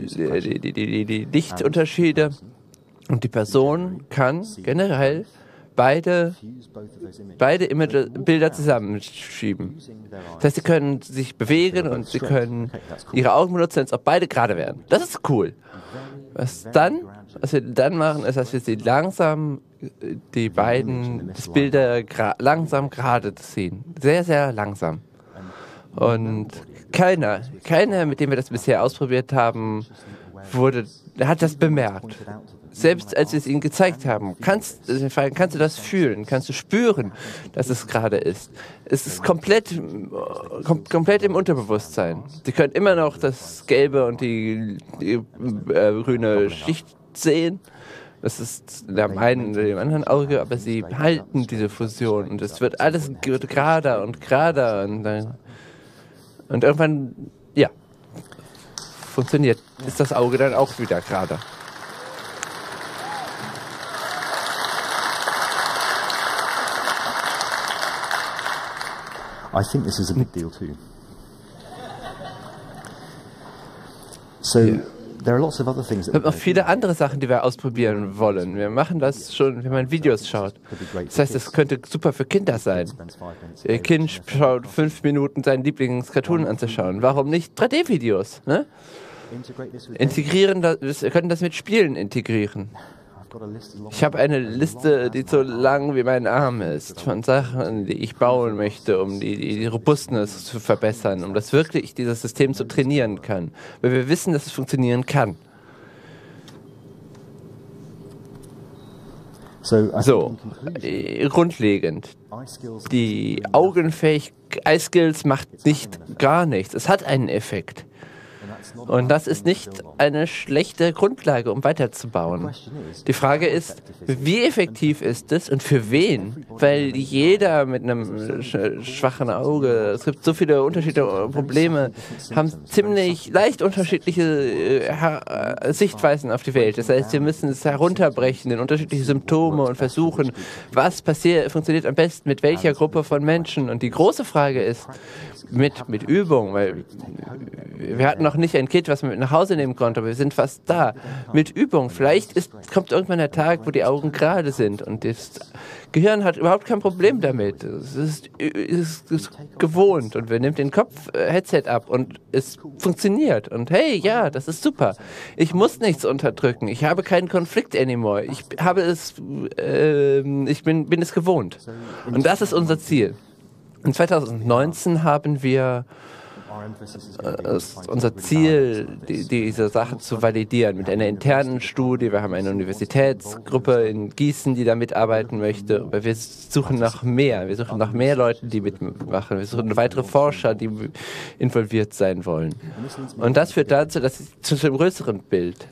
Lichtunterschiede. Und die Person kann generell beide Bilder zusammenschieben. Das heißt, sie können sich bewegen und sie können ihre Augen benutzen, als ob beide gerade wären. Das ist cool. Was wir dann machen, ist, dass wir sie langsam, die Bilder langsam gerade ziehen. Sehr, sehr langsam. Und keiner, mit dem wir das bisher ausprobiert haben, hat das bemerkt. Selbst als wir es ihnen gezeigt haben, kannst du das fühlen, kannst du spüren, dass es gerade ist. Es ist komplett im Unterbewusstsein. Sie können immer noch das Gelbe und die grüne Schicht sehen. Das ist dem einen oder dem anderen Auge, aber sie halten diese Fusion und es wird alles gerader und gerader und irgendwann, ja, ist das Auge dann auch wieder gerade. I think this is a big deal too. So, there are lots of other things. Es gibt noch viele andere Sachen, die wir ausprobieren wollen. Wir machen das schon, wenn man Videos schaut. Das heißt, es könnte super für Kinder sein. Ihr Kind schaut 5 Minuten seinen Lieblingscartoon anzuschauen. Warum nicht 3D-Videos? Ne? Wir können das mit Spielen integrieren. Ich habe eine Liste, die so lang wie mein Arm ist, von Sachen, die ich bauen möchte, um die Robustness zu verbessern, um das wirklich dieses System zu trainieren kann. Weil wir wissen, dass es funktionieren kann. So, grundlegend. Die Eye-Skills macht gar nichts. Es hat einen Effekt. Und das ist nicht eine schlechte Grundlage, um weiterzubauen. Die Frage ist, wie effektiv ist es und für wen? Weil jeder mit einem schwachen Auge, es gibt so viele unterschiedliche Probleme, haben ziemlich leicht unterschiedliche Sichtweisen auf die Welt. Das heißt, wir müssen es herunterbrechen in unterschiedliche Symptome und versuchen, was funktioniert am besten mit welcher Gruppe von Menschen. Und die große Frage ist, mit Übung, weil wir hatten noch nicht ein Kit, was man mit nach Hause nehmen konnte, aber wir sind fast da. Mit Übung, vielleicht kommt irgendwann der Tag, wo die Augen gerade sind und das Gehirn hat überhaupt kein Problem damit. Es ist gewohnt und wir nehmen den Kopf-Headset ab und es funktioniert. Und hey, ja, das ist super. Ich muss nichts unterdrücken. Ich habe keinen Konflikt anymore. Ich bin es gewohnt. Und das ist unser Ziel. In 2019 haben wir unser Ziel, diese Sache zu validieren mit einer internen Studie. Wir haben eine Universitätsgruppe in Gießen, die da mitarbeiten möchte. Aber wir suchen nach mehr. Wir suchen nach mehr Leuten, die mitmachen. Wir suchen weitere Forscher, die involviert sein wollen. Und das führt dazu, dass zu dem größeren Bild,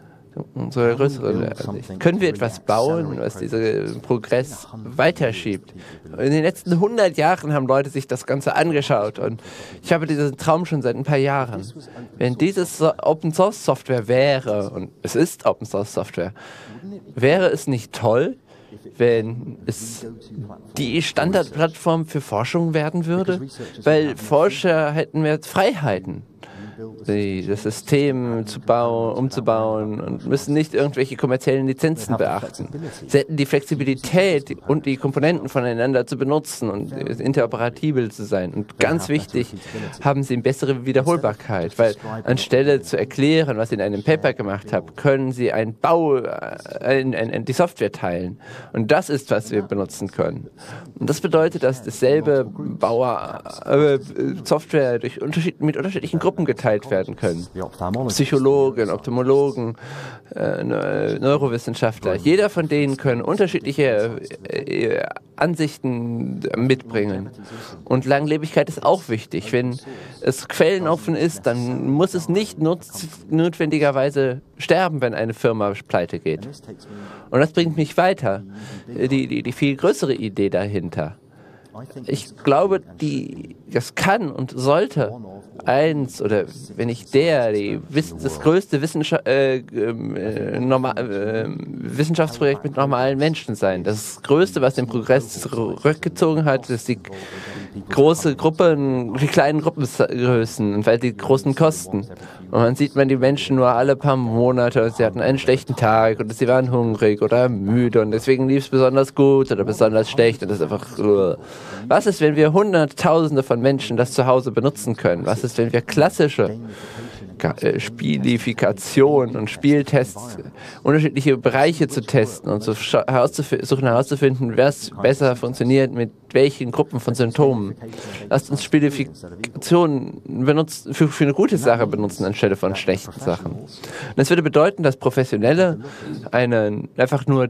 können wir etwas bauen, was diesen Progress weiterschiebt. In den letzten 100 Jahren haben Leute sich das Ganze angeschaut und ich habe diesen Traum schon seit ein paar Jahren. Wenn dieses Open-Source-Software wäre, und es ist Open-Source-Software, wäre es nicht toll, wenn es die Standardplattform für Forschung werden würde? Weil Forscher hätten mehr Freiheiten, das System umzubauen und müssen nicht irgendwelche kommerziellen Lizenzen beachten. Sie hätten die Flexibilität und die Komponenten voneinander zu benutzen und interoperabel zu sein. Und ganz wichtig, haben sie eine bessere Wiederholbarkeit, weil anstelle zu erklären, was sie in einem Paper gemacht haben, können sie die Software teilen. Und das ist, was wir benutzen können. Und das bedeutet, dass dasselbe Software mit unterschiedlichen Gruppen geteilt werden können. Psychologen, Ophthalmologen, Neurowissenschaftler. Jeder von denen können unterschiedliche Ansichten mitbringen. Und Langlebigkeit ist auch wichtig. Wenn es quelloffen ist, dann muss es nicht notwendigerweise sterben, wenn eine Firma pleite geht. Und das bringt mich weiter. Die viel größere Idee dahinter. Ich glaube, das kann und sollte das größte Wissenschaftsprojekt mit normalen Menschen sein. Das Größte, was den Progress zurückgezogen hat, ist die große Gruppen, die kleinen Gruppengrößen, weil die großen Kosten. Und man sieht die Menschen nur alle paar Monate, sie hatten einen schlechten Tag oder sie waren hungrig oder müde und deswegen lief es besonders gut oder besonders schlecht und das ist einfach. Was ist, wenn wir Hunderttausende von Menschen das zu Hause benutzen können? Was ist, wenn wir klassische Spielifikation und Spieltests, unterschiedliche Bereiche zu testen und versuchen herauszufinden, was besser funktioniert mit welchen Gruppen von Symptomen. Lasst uns Spielifikation für eine gute Sache benutzen, anstelle von schlechten Sachen. Und das würde bedeuten, dass Professionelle einfach nur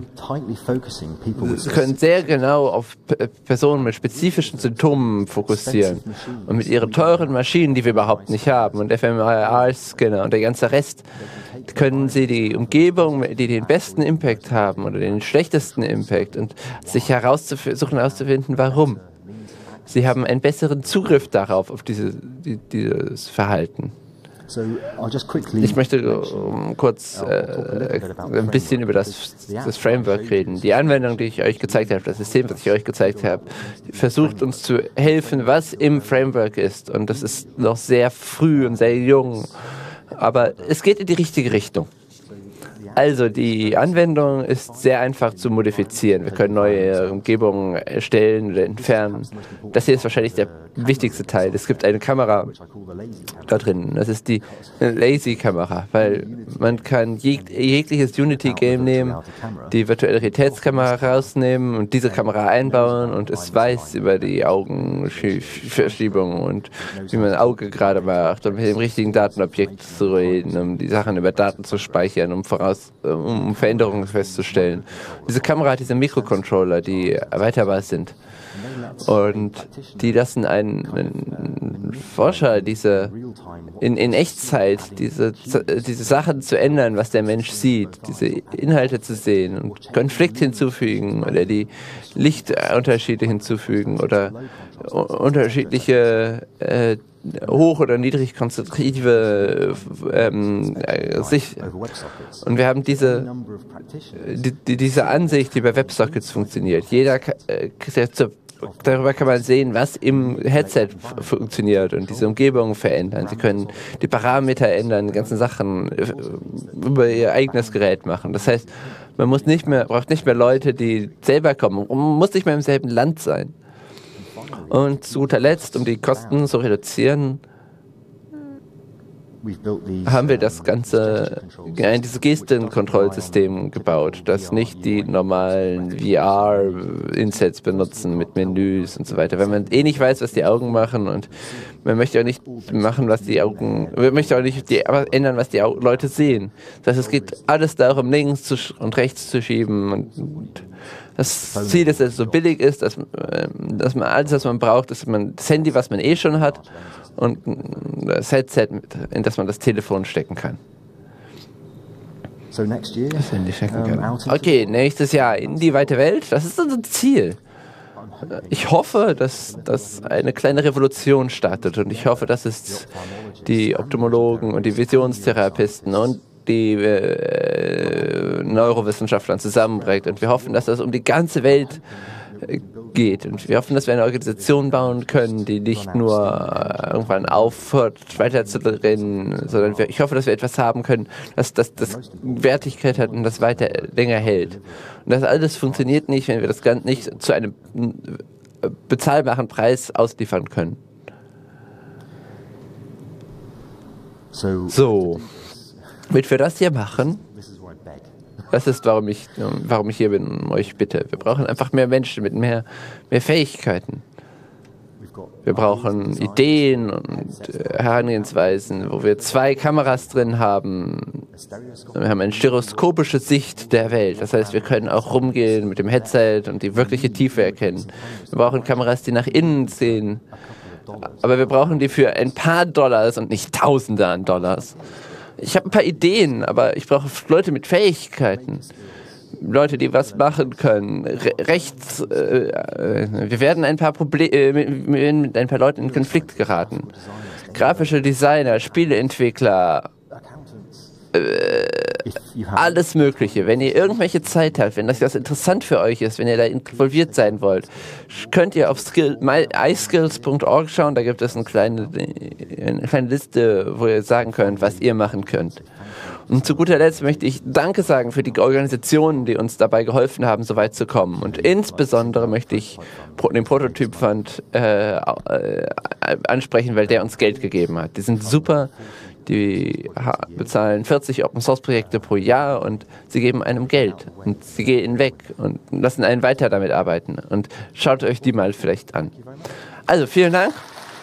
können sehr genau auf Personen mit spezifischen Symptomen fokussieren. Und mit ihren teuren Maschinen, die wir überhaupt nicht haben, und fMRI-Scanner und der ganze Rest, können sie die Umgebung, die den besten Impact haben oder den schlechtesten Impact und sich versuchen herauszufinden, warum. Sie haben einen besseren Zugriff darauf, auf dieses Verhalten. Ich möchte kurz ein bisschen über das Framework reden. Die Anwendung, die ich euch gezeigt habe, das System, das ich euch gezeigt habe, versucht uns zu helfen, was im Framework ist. Und das ist noch sehr früh und sehr jung. Aber es geht in die richtige Richtung. Also, die Anwendung ist sehr einfach zu modifizieren. Wir können neue Umgebungen erstellen oder entfernen. Das hier ist wahrscheinlich der wichtigste Teil. Es gibt eine Kamera da drin. Das ist die Lazy-Kamera, weil man kann jegliches Unity-Game nehmen, die virtuelle Realitätskamera rausnehmen und diese Kamera einbauen und es weiß über die Augenverschiebung und wie man ein Auge gerade macht und mit dem richtigen Datenobjekt zu reden, um die Sachen über Daten zu speichern, um Veränderungen festzustellen. Diese Kamera hat diese Mikrocontroller, die erweiterbar sind und die lassen einen Forscher, in Echtzeit diese Sachen zu ändern, was der Mensch sieht, diese Inhalte zu sehen und Konflikt hinzufügen oder die Lichtunterschiede hinzufügen oder unterschiedliche hoch- oder niedrig konzentrive Sicht. Und wir haben diese Ansicht, die bei WebSockets funktioniert. Darüber kann man sehen, was im Headset funktioniert und diese Umgebung verändern. Sie können die Parameter ändern, die ganzen Sachen über ihr eigenes Gerät machen. Das heißt, man braucht nicht mehr Leute, die selber kommen. Man muss nicht mehr im selben Land sein. Und zu guter Letzt, um die Kosten zu reduzieren, haben wir das ganze, dieses Gestenkontrollsystem gebaut, das nicht die normalen VR-Insets benutzen mit Menüs und so weiter. Wenn man nicht weiß, was die Augen machen und man möchte auch nicht ändern, was die Leute sehen. Das heißt, es geht alles darum, links und rechts zu schieben und das Ziel ist, dass es so billig ist, dass man alles, was man braucht, ist das Handy, was man eh schon hat, und das Headset, in das man das Telefon stecken kann. Okay, nächstes Jahr in die weite Welt, das ist unser Ziel. Ich hoffe, dass das eine kleine Revolution startet und ich hoffe, dass es die Ophthalmologen und die Visionstherapisten und die Neurowissenschaftler zusammenbringt und wir hoffen, dass das um die ganze Welt geht und wir hoffen, dass wir eine Organisation bauen können, die nicht nur irgendwann aufhört, weiterzudrehen, sondern ich hoffe, dass wir etwas haben können, das Wertigkeit hat und das länger hält. Und das alles funktioniert nicht, wenn wir das Ganze nicht zu einem bezahlbaren Preis ausliefern können. So, damit wir das hier machen, das ist, warum ich hier bin und euch bitte. Wir brauchen einfach mehr Menschen mit mehr Fähigkeiten. Wir brauchen Ideen und Herangehensweisen, wo wir 2 Kameras drin haben. Wir haben eine stereoskopische Sicht der Welt. Das heißt, wir können auch rumgehen mit dem Headset und die wirkliche Tiefe erkennen. Wir brauchen Kameras, die nach innen sehen. Aber wir brauchen die für ein paar Dollars und nicht Tausende an Dollars. Ich habe ein paar Ideen, aber ich brauche Leute mit Fähigkeiten. Leute, die was machen können. Wir werden mit ein paar Leuten in Konflikt geraten. Grafische Designer, Spieleentwickler, alles Mögliche. Wenn ihr irgendwelche Zeit habt, wenn das interessant für euch ist, wenn ihr da involviert sein wollt, könnt ihr auf iskills.org schauen. Da gibt es eine kleine Liste, wo ihr sagen könnt, was ihr machen könnt. Und zu guter Letzt möchte ich Danke sagen für die Organisationen, die uns dabei geholfen haben, so weit zu kommen. Und insbesondere möchte ich den Prototyp-Fund ansprechen, weil der uns Geld gegeben hat. Die sind super. Die bezahlen 40 Open-Source-Projekte pro Jahr und sie geben einem Geld. Und sie gehen weg und lassen einen weiter damit arbeiten. Und schaut euch die mal vielleicht an. Also, vielen Dank.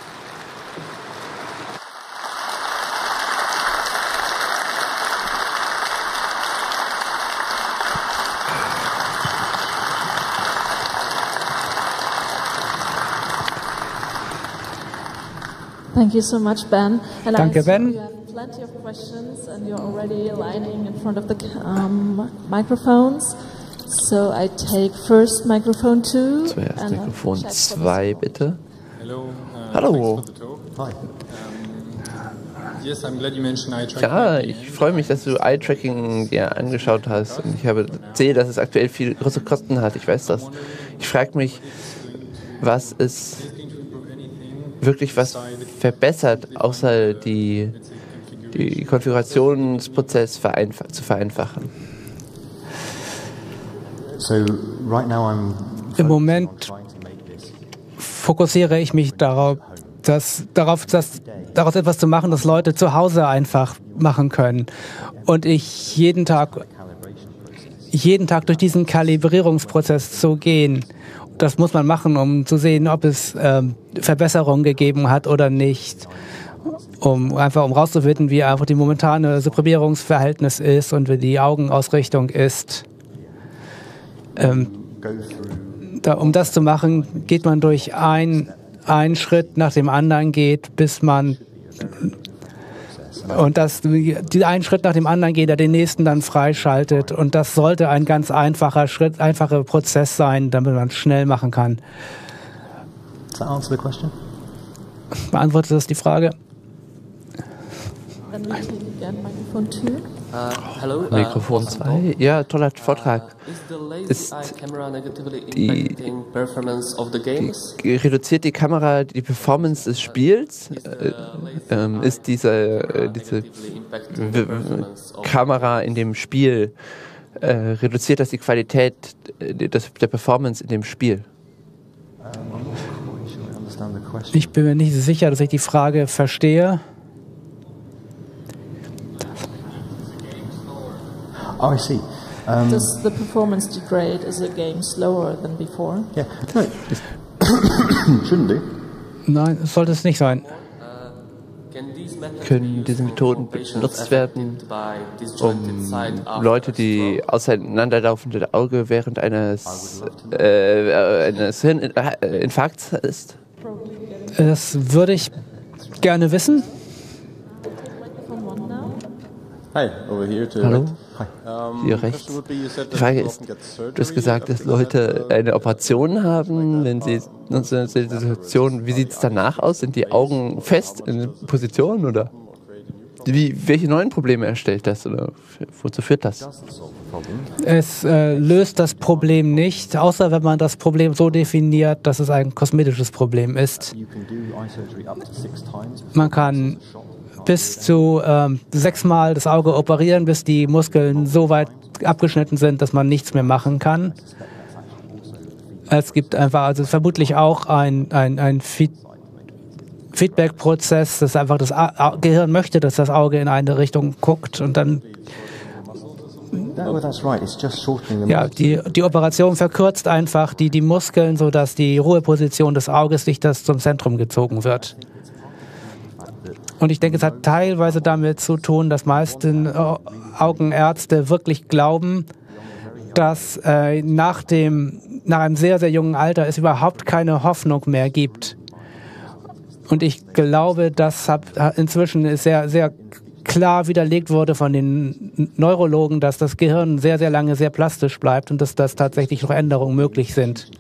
Thank you so much, Ben. And Danke, Ben. You have plenty of questions and you're already lining in front of the microphones. So I take first microphone 2. Zuerst Mikrofon 2, bitte. Hello. Hallo. Hi. Yes, I'm glad you mentioned eye tracking. Ja, ich freue mich, dass du Eye-Tracking dir angeschaut hast. Und ich sehe, dass es aktuell viel große Kosten hat. Ich weiß das. Ich frage mich, was es wirklich was verbessert, außer die Konfigurationsprozess zu vereinfachen. Im Moment fokussiere ich mich darauf etwas zu machen, das Leute zu Hause einfach machen können. Und ich jeden Tag durch diesen Kalibrierungsprozess zu gehen. Das muss man machen, um zu sehen, ob es Verbesserungen gegeben hat oder nicht. Um rauszufinden, wie einfach die momentane Sublimierungsverhältnis ist und wie die Augenausrichtung ist. Um das zu machen, geht man durch ein einen Schritt nach dem anderen geht, bis man und dass die einen Schritt nach dem anderen geht, der den nächsten dann freischaltet. Und das sollte ein ganz einfacher Prozess sein, damit man es schnell machen kann. Does that answer the question? Beantwortet das die Frage? Then we take again microphone 2. Hello, Mikrofon 2. Ja, toller Vortrag. Ist reduziert die Kamera die Performance des Spiels? Ist diese Kamera in dem Spiel, reduziert das die Qualität der Performance in dem Spiel? Ich bin mir nicht sicher, dass ich die Frage verstehe. Oh, I see. Does the performance degrade? Is the game slower than before? Yeah. No, shouldn't do. Nein, das sollte es nicht sein. Können diese Methoden benutzt werden, um Leute, die auseinanderlaufende Auge während eines Hirninfarkts ist? Das würde ich gerne wissen. Hi, over here to Hallo? right. Hier rechts. Die Frage ist, du hast gesagt, dass Leute eine Operation haben, wenn sie in einer Situation, wie sieht es danach aus? Sind die Augen fest in Position oder? Welche neuen Probleme erstellt das oder wozu führt das? Es löst das Problem nicht, außer wenn man das Problem so definiert, dass es ein kosmetisches Problem ist. Man kann bis zu 6-mal das Auge operieren, bis die Muskeln so weit abgeschnitten sind, dass man nichts mehr machen kann. Es gibt einfach, also vermutlich auch ein Feedback-Prozess, dass einfach das Gehirn möchte, dass das Auge in eine Richtung guckt und dann ja, die Operation verkürzt einfach die Muskeln, sodass die Ruheposition des Auges nicht zum Zentrum gezogen wird. Und ich denke, es hat teilweise damit zu tun, dass meisten Augenärzte wirklich glauben, dass nach einem sehr, sehr jungen Alter es überhaupt keine Hoffnung mehr gibt. Und ich glaube, dass inzwischen sehr, sehr klar widerlegt wurde von den Neurologen, dass das Gehirn sehr, sehr lange sehr plastisch bleibt und dass tatsächlich noch Änderungen möglich sind.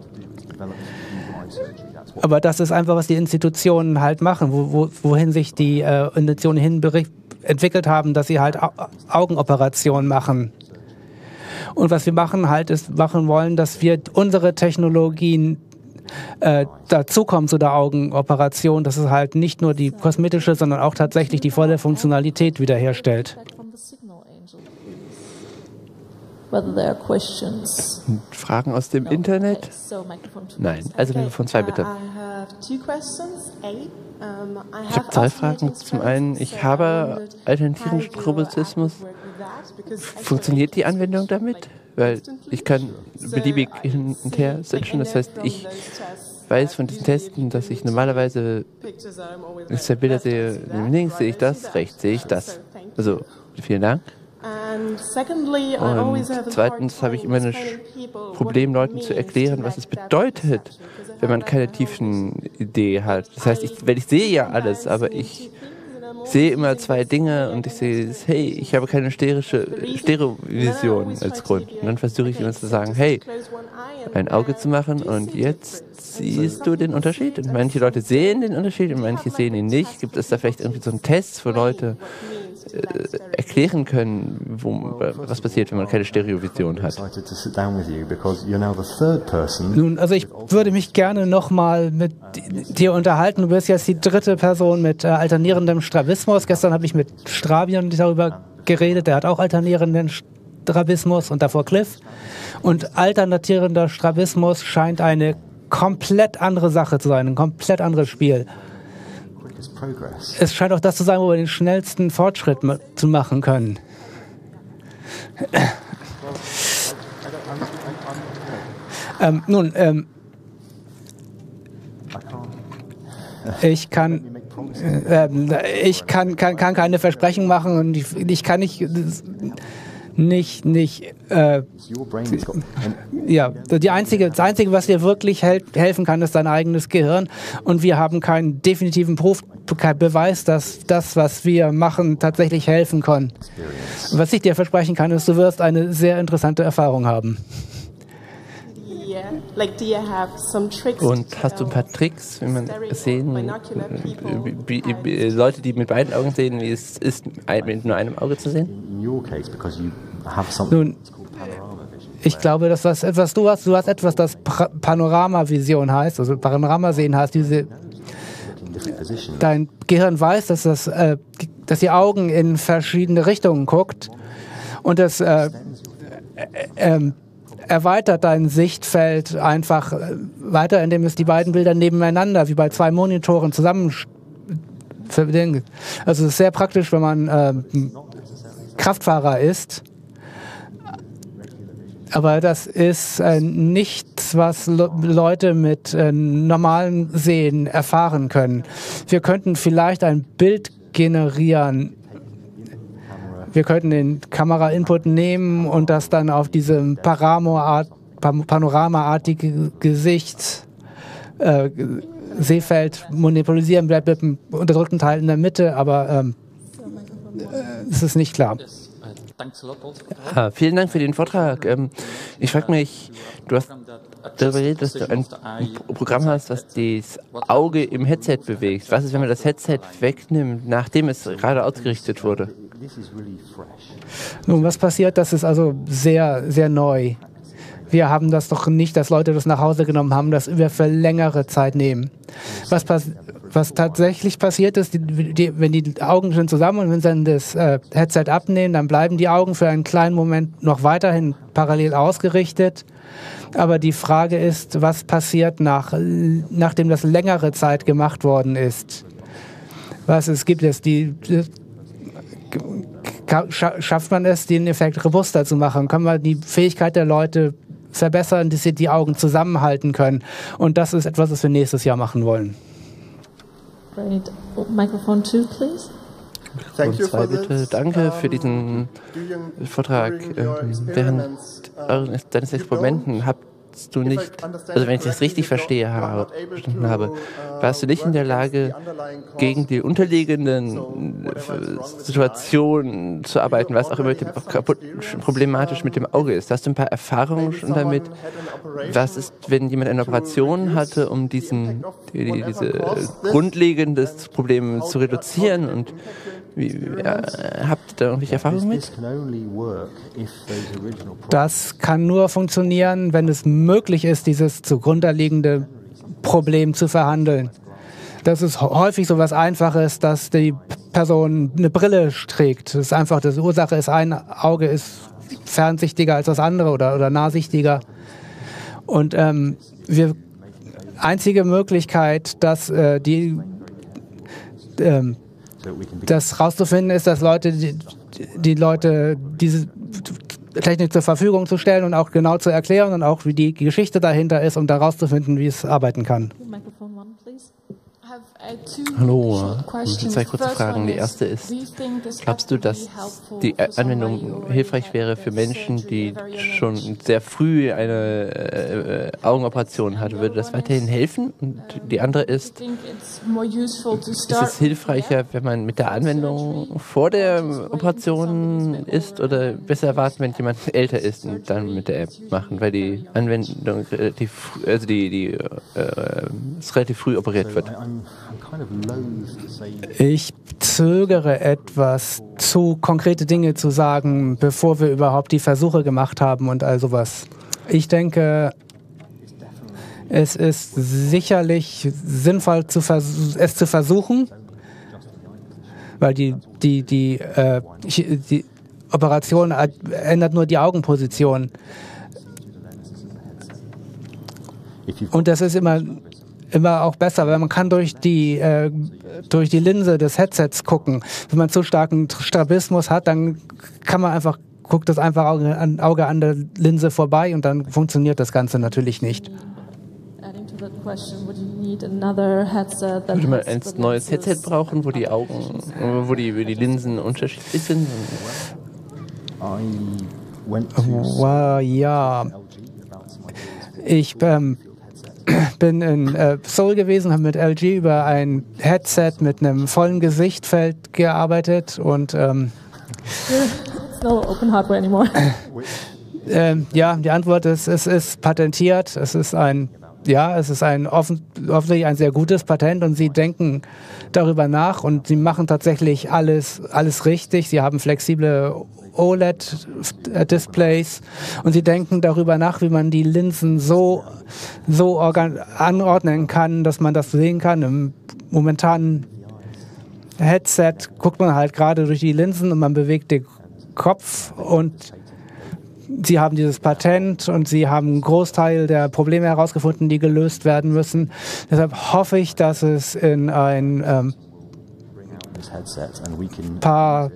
Aber das ist einfach, was die Institutionen halt machen, wohin sich die Institutionen entwickelt haben, dass sie halt Augenoperationen machen. Und was wir machen wollen, dass wir unsere Technologien dazukommen zu der Augenoperation, dass es halt nicht nur die kosmetische, sondern auch tatsächlich die volle Funktionalität wiederherstellt. Fragen aus dem Internet? Nein, also Mikrofon 2 bitte. Ich habe 2 Fragen. Zum einen, ich habe alternativen Strobismus. Funktioniert die Anwendung damit? Weil ich kann beliebig hin und her switchen. Das heißt, ich weiß von diesen Testen, dass ich normalerweise, wenn ich 2 Bilder sehe, links sehe ich das, rechts sehe ich das. Also, vielen Dank. Und zweitens habe ich immer ein Problem, Leuten zu erklären, was es bedeutet, wenn man keine tiefen Idee hat. Das heißt, ich sehe ja alles, aber ich sehe immer 2 Dinge und ich sehe, hey, ich habe keine Stereovision als Grund. Und dann versuche ich immer zu sagen, hey, ein Auge zu machen und jetzt siehst du den Unterschied. Und manche Leute sehen den Unterschied und manche sehen ihn nicht. Gibt es da vielleicht irgendwie so einen Test, wo Leute erklären können, was passiert, wenn man keine Stereovision hat? Nun, also ich würde mich gerne nochmal mit dir unterhalten. Du bist jetzt die 3. Person mit alternierendem Strabismus. Gestern habe ich mit Strabion darüber geredet. Der hat auch alternierenden Strabismus und davor Cliff. Und alternierender Strabismus scheint eine komplett andere Sache zu sein, ein komplett anderes Spiel. Es scheint auch das zu sein, wo wir den schnellsten Fortschritt zu machen können. Ich kann keine Versprechen machen und ich kann nicht ja, das Einzige, was dir wirklich helfen kann, ist dein eigenes Gehirn. Und wir haben keinen definitiven keinen Beweis, dass das, was wir machen, tatsächlich helfen kann. Was ich dir versprechen kann, ist, du wirst eine sehr interessante Erfahrung haben. Und hast du ein paar Tricks, wie man sehen, Leute, die mit beiden Augen sehen, wie es ist, mit nur einem Auge zu sehen? Nun, ich glaube, dass das etwas, du hast etwas, das Panoramavision heißt, also Panoramasehen heißt, dein Gehirn weiß, dass die Augen in verschiedene Richtungen guckt und das erweitert dein Sichtfeld einfach weiter, indem es die beiden Bilder nebeneinander, wie bei zwei Monitoren, zusammen verbindet. Also es ist sehr praktisch, wenn man Kraftfahrer ist. Aber das ist nichts, was Leute mit normalem Sehen erfahren können. Wir könnten vielleicht ein Bild generieren. Wir könnten den Kamera-Input nehmen und das dann auf diesem panoramaartige Sehfeld monopolisieren, bleibt mit dem unterdrückten Teil in der Mitte, aber es ist nicht klar. Vielen Dank für den Vortrag. Ich frage mich, du hast darüber geredet, dass du ein Programm hast, was das Auge im Headset bewegt. Was ist, wenn man das Headset wegnimmt, nachdem es gerade ausgerichtet wurde? Nun, was passiert? Das ist also sehr, sehr neu. Wir haben das doch nicht, dass Leute das nach Hause genommen haben, das wir für längere Zeit nehmen. Was tatsächlich passiert ist, wenn die Augen sind zusammen und wenn sie dann das Headset abnehmen, dann bleiben die Augen für einen kleinen Moment noch weiterhin parallel ausgerichtet. Aber die Frage ist, was passiert nachdem das längere Zeit gemacht worden ist? Schafft man es, den Effekt robuster zu machen? Kann man die Fähigkeit der Leute verbessern, dass sie die Augen zusammenhalten können? Und das ist etwas, was wir nächstes Jahr machen wollen. Great. Microphone 2, please. Und zwei bitte. Danke für diesen Vortrag. Während deines Experimenten habt du nicht, also wenn ich das richtig verstanden habe, warst du nicht in der Lage, gegen die unterliegenden Situationen zu arbeiten, was auch immer problematisch mit dem Auge ist. Hast du ein paar Erfahrungen schon damit? Was ist, wenn jemand eine Operation hatte, um diese grundlegenden Probleme zu reduzieren? Und habt ihr da irgendwelche Erfahrungen mit? Das kann nur funktionieren, wenn es möglich ist, dieses zugrunde liegende Problem zu verhandeln. Das ist häufig so was Einfaches, dass die Person eine Brille trägt. Das ist einfach, die Ursache ist, ein Auge ist fernsichtiger als das andere oder nahsichtiger. Und einzige Möglichkeit, das rauszufinden, ist, dass die Leute diese Technik zur Verfügung zu stellen und auch genau zu erklären und auch wie die Geschichte dahinter ist, um da rauszufinden, wie es arbeiten kann. Hallo, zwei kurze Fragen. Die erste ist, glaubst du, dass die Anwendung hilfreich wäre für Menschen, die schon sehr früh eine Augenoperation hatten? Würde das weiterhin helfen? Und die andere ist es hilfreicher, wenn man mit der Anwendung vor der Operation ist oder besser warten, wenn jemand älter ist und dann mit der App machen, weil die Anwendung relativ, relativ früh operiert wird? Ich zögere etwas, zu konkrete Dinge zu sagen, bevor wir überhaupt die Versuche gemacht haben und all sowas. Ich denke, es ist sicherlich sinnvoll, es zu versuchen, weil die Operation ändert nur die Augenposition. Und das ist immer auch besser, weil man kann durch die Linse des Headsets gucken. Wenn man zu starken Strabismus hat, dann kann man guckt das einfach Auge an der Linse vorbei und dann funktioniert das Ganze natürlich nicht. Würde man ein neues Headset brauchen, wo die Linsen unterschiedlich sind? Wow, ja. Ich bin in Seoul gewesen, habe mit LG über ein Headset mit einem vollen Gesichtfeld gearbeitet und It's no open hardware anymore. ja, die Antwort ist, es ist patentiert, es ist offensichtlich ein sehr gutes Patent und sie denken darüber nach und sie machen tatsächlich alles richtig. Sie haben flexible OLED-Displays und sie denken darüber nach, wie man die Linsen so anordnen kann, dass man das sehen kann. Im momentanen Headset guckt man halt gerade durch die Linsen und man bewegt den Kopf und sie haben dieses Patent und sie haben einen Großteil der Probleme herausgefunden, die gelöst werden müssen. Deshalb hoffe ich, dass es in ein paar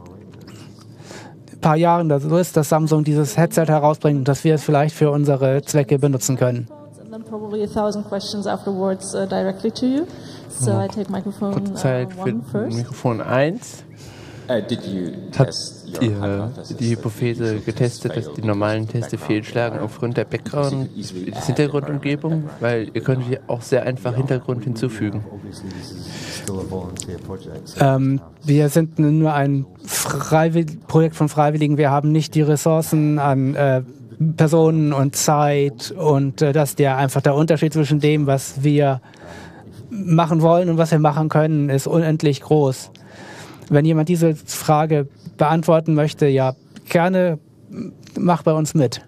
Jahren so ist, dass Samsung dieses Headset herausbringt und dass wir es vielleicht für unsere Zwecke benutzen können. And then probably 1,000 questions afterwards directly to you. So I take microphone Zeit für 1 first. Mikrofon 1. Did you Habt test your ihr hypothesis die Hypothese getestet, dass die normalen Teste fehlschlagen aufgrund der Background, des Hintergrundumgebung? Weil ihr könnt hier auch sehr einfach Hintergrund hinzufügen. Wir sind nur ein Projekt von Freiwilligen. Wir haben nicht die Ressourcen an Personen und Zeit und das ist ja einfach der Unterschied zwischen dem, was wir machen wollen und was wir machen können, ist unendlich groß. Wenn jemand diese Frage beantworten möchte, ja, gerne mach bei uns mit.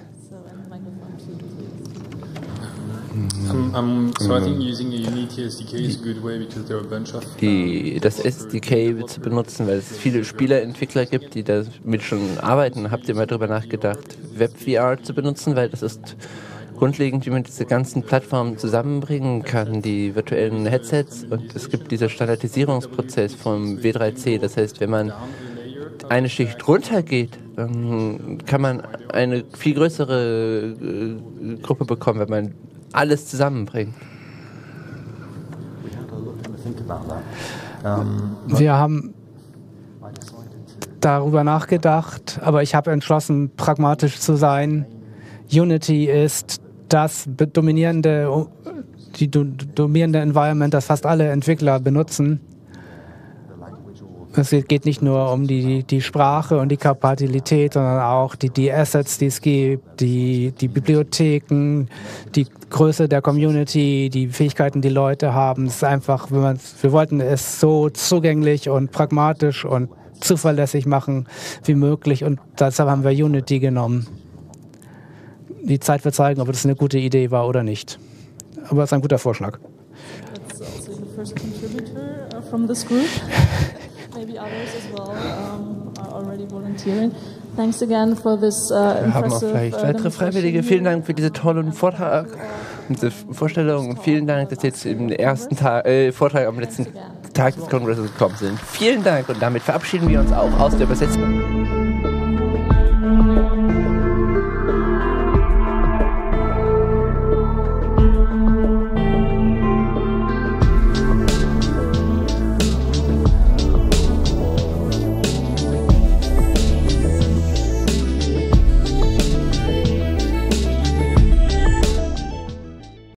So I think using a Unity SDK is a good way because there are a bunch of Das SDK zu benutzen, weil es viele Spieleentwickler gibt, die damit schon arbeiten. Habt ihr mal darüber nachgedacht, WebVR zu benutzen, weil das ist grundlegend, wie man diese ganzen Plattformen zusammenbringen kann, die virtuellen Headsets, und es gibt diesen Standardisierungsprozess vom W3C. Das heißt, wenn man eine Schicht runtergeht, dann kann man eine viel größere Gruppe bekommen, wenn man alles zusammenbringt. Wir haben darüber nachgedacht, aber ich habe entschlossen, pragmatisch zu sein. Unity ist die dominierende Environment, das fast alle Entwickler benutzen. Es geht nicht nur um die Sprache und die Kompatibilität, sondern auch die Assets, die es gibt, die Bibliotheken, die Größe der Community, die Fähigkeiten, die Leute haben. Es ist einfach, wir wollten es so zugänglich und pragmatisch und zuverlässig machen wie möglich und deshalb haben wir Unity genommen. Die Zeit wird zeigen, ob das eine gute Idee war oder nicht. Aber es ist ein guter Vorschlag. That's also the first contributor from this group. Maybe others as well are already volunteering. Thanks again for this Wir haben auch impressive vielleicht weitere Freiwillige. Vielen Dank für diese tollen Vortrag, diese Vorstellung und vielen Dank, dass Sie jetzt im ersten Vortrag am letzten Tag des Kongresses gekommen sind. Vielen Dank und damit verabschieden wir uns auch aus der Übersetzung.